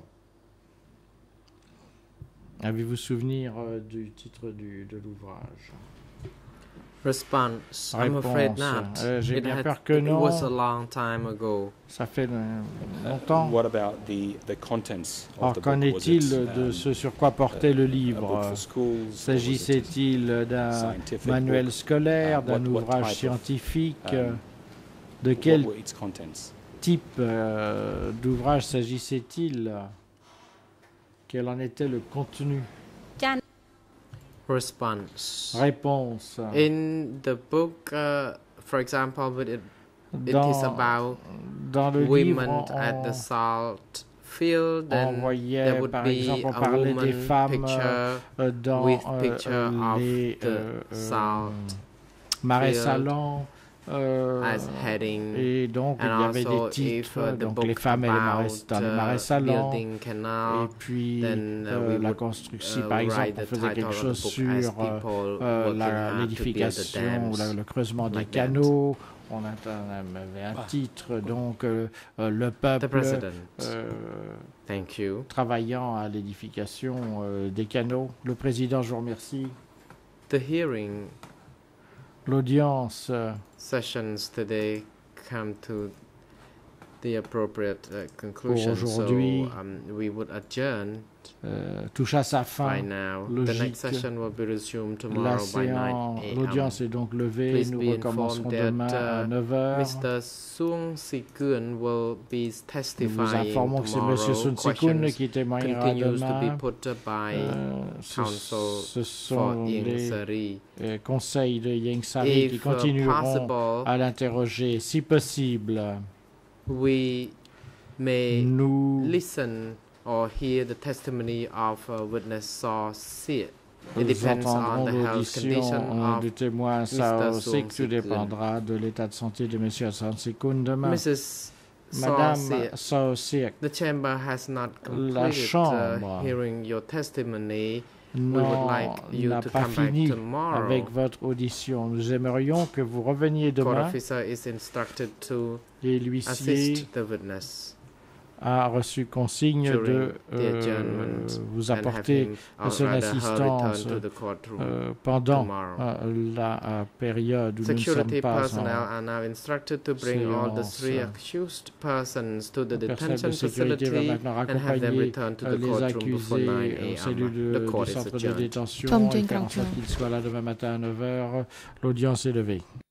Avez-vous souvenir euh, du titre du, de l'ouvrage? Response. I'm afraid Réponse. not. Euh, J'ai It, bien had, peur que it non. was a long time ago. Ça fait euh, longtemps. What about the, the contents of Alors, the qu'en book? Was est-il it, de um, ce sur quoi portait le a book livre? for schools, or was it S'agissait-il d'un scientific manuel book? scolaire, Um, d'un what- what ouvrage type of, scientifique? um, De what quel were its contents? type euh, d'ouvrage s'agissait-il? Quel en était le contenu? Response. Réponse. In the book, uh, for example, but it, it is Dans, about dans le women livre, at on, the salt field, on and there voyait would par be exemple, on a parlait des woman femmes picture euh, dans with euh, picture euh, of les the euh, euh, salt marais field salants. Euh, as heading, et donc il y and avait also des titres, if uh, the donc book les femmes et les marais, about dans les marais uh, salants, building canal, et puis then uh, euh, we la would construction, uh, par exemple, write on the faisait title quelque of the chose book sur as euh, people euh, working la- hard to build the l'édification ou la- dams, le creusement des like that. canaux. On a- on avait un titre, donc euh, euh, le The peuple President. euh, Thank you. travaillant à l'édification euh, des canaux. Le président, je vous remercie. The hearing L'audience euh, sessions today come to the appropriate uh, conclusion. So aujourd'hui, um, we would adjourn euh, touche à sa by fin. now. The Logique. next session will be resumed La tomorrow by nine séance, a m l'audience est donc levée. Please Nous be recommencerons informed demain that, à uh, neuf heures. Mister Sung Si-kun will be Nous vous testifying informons que c'est M. tomorrow. Sun Si-kun Questions qui témoignera continues to be demain. put by Euh, ce, Council ce for sont Ieng les Sari. euh, conseils de Yang Sari qui If uh, continueront possible, à l'interroger. Si possible, we may nous listen or hear the testimony of a witness Saw Sik. It nous depends on entendrons the health l'audition condition euh, of du témoin Mister Sao Sung Sik. Tout Si-kun. dépendra de l'état de santé de M. Sun Si-kun demain. Missus Saw Madame Sik, Sao Sik, the chamber has not La completed chambre uh, hearing your testimony. We would non, like you n'a to pas come back fini tomorrow. avec votre audition. Nous aimerions que vous reveniez Court demain officer is instructed to et l'huissier assist the witness a reçu consigne during de the euh, adjournment vous and have apporter him, or son rather her, assistance return to the courtroom euh, pendant tomorrow. euh, la euh, période où nous ne Security sommes pas personnel en are now instructed to bring all the séance. three accused persons to the Le personnel detention de sécurité va facility maintenant and have them accompagner return to euh, the les courtroom before accusés nine aux a cellules m de- The du court is centre de adjourned. détention Tom et Jane faire en sorte Cranton. qu'ils soient là demain matin à neuf heures. L'audience est levée.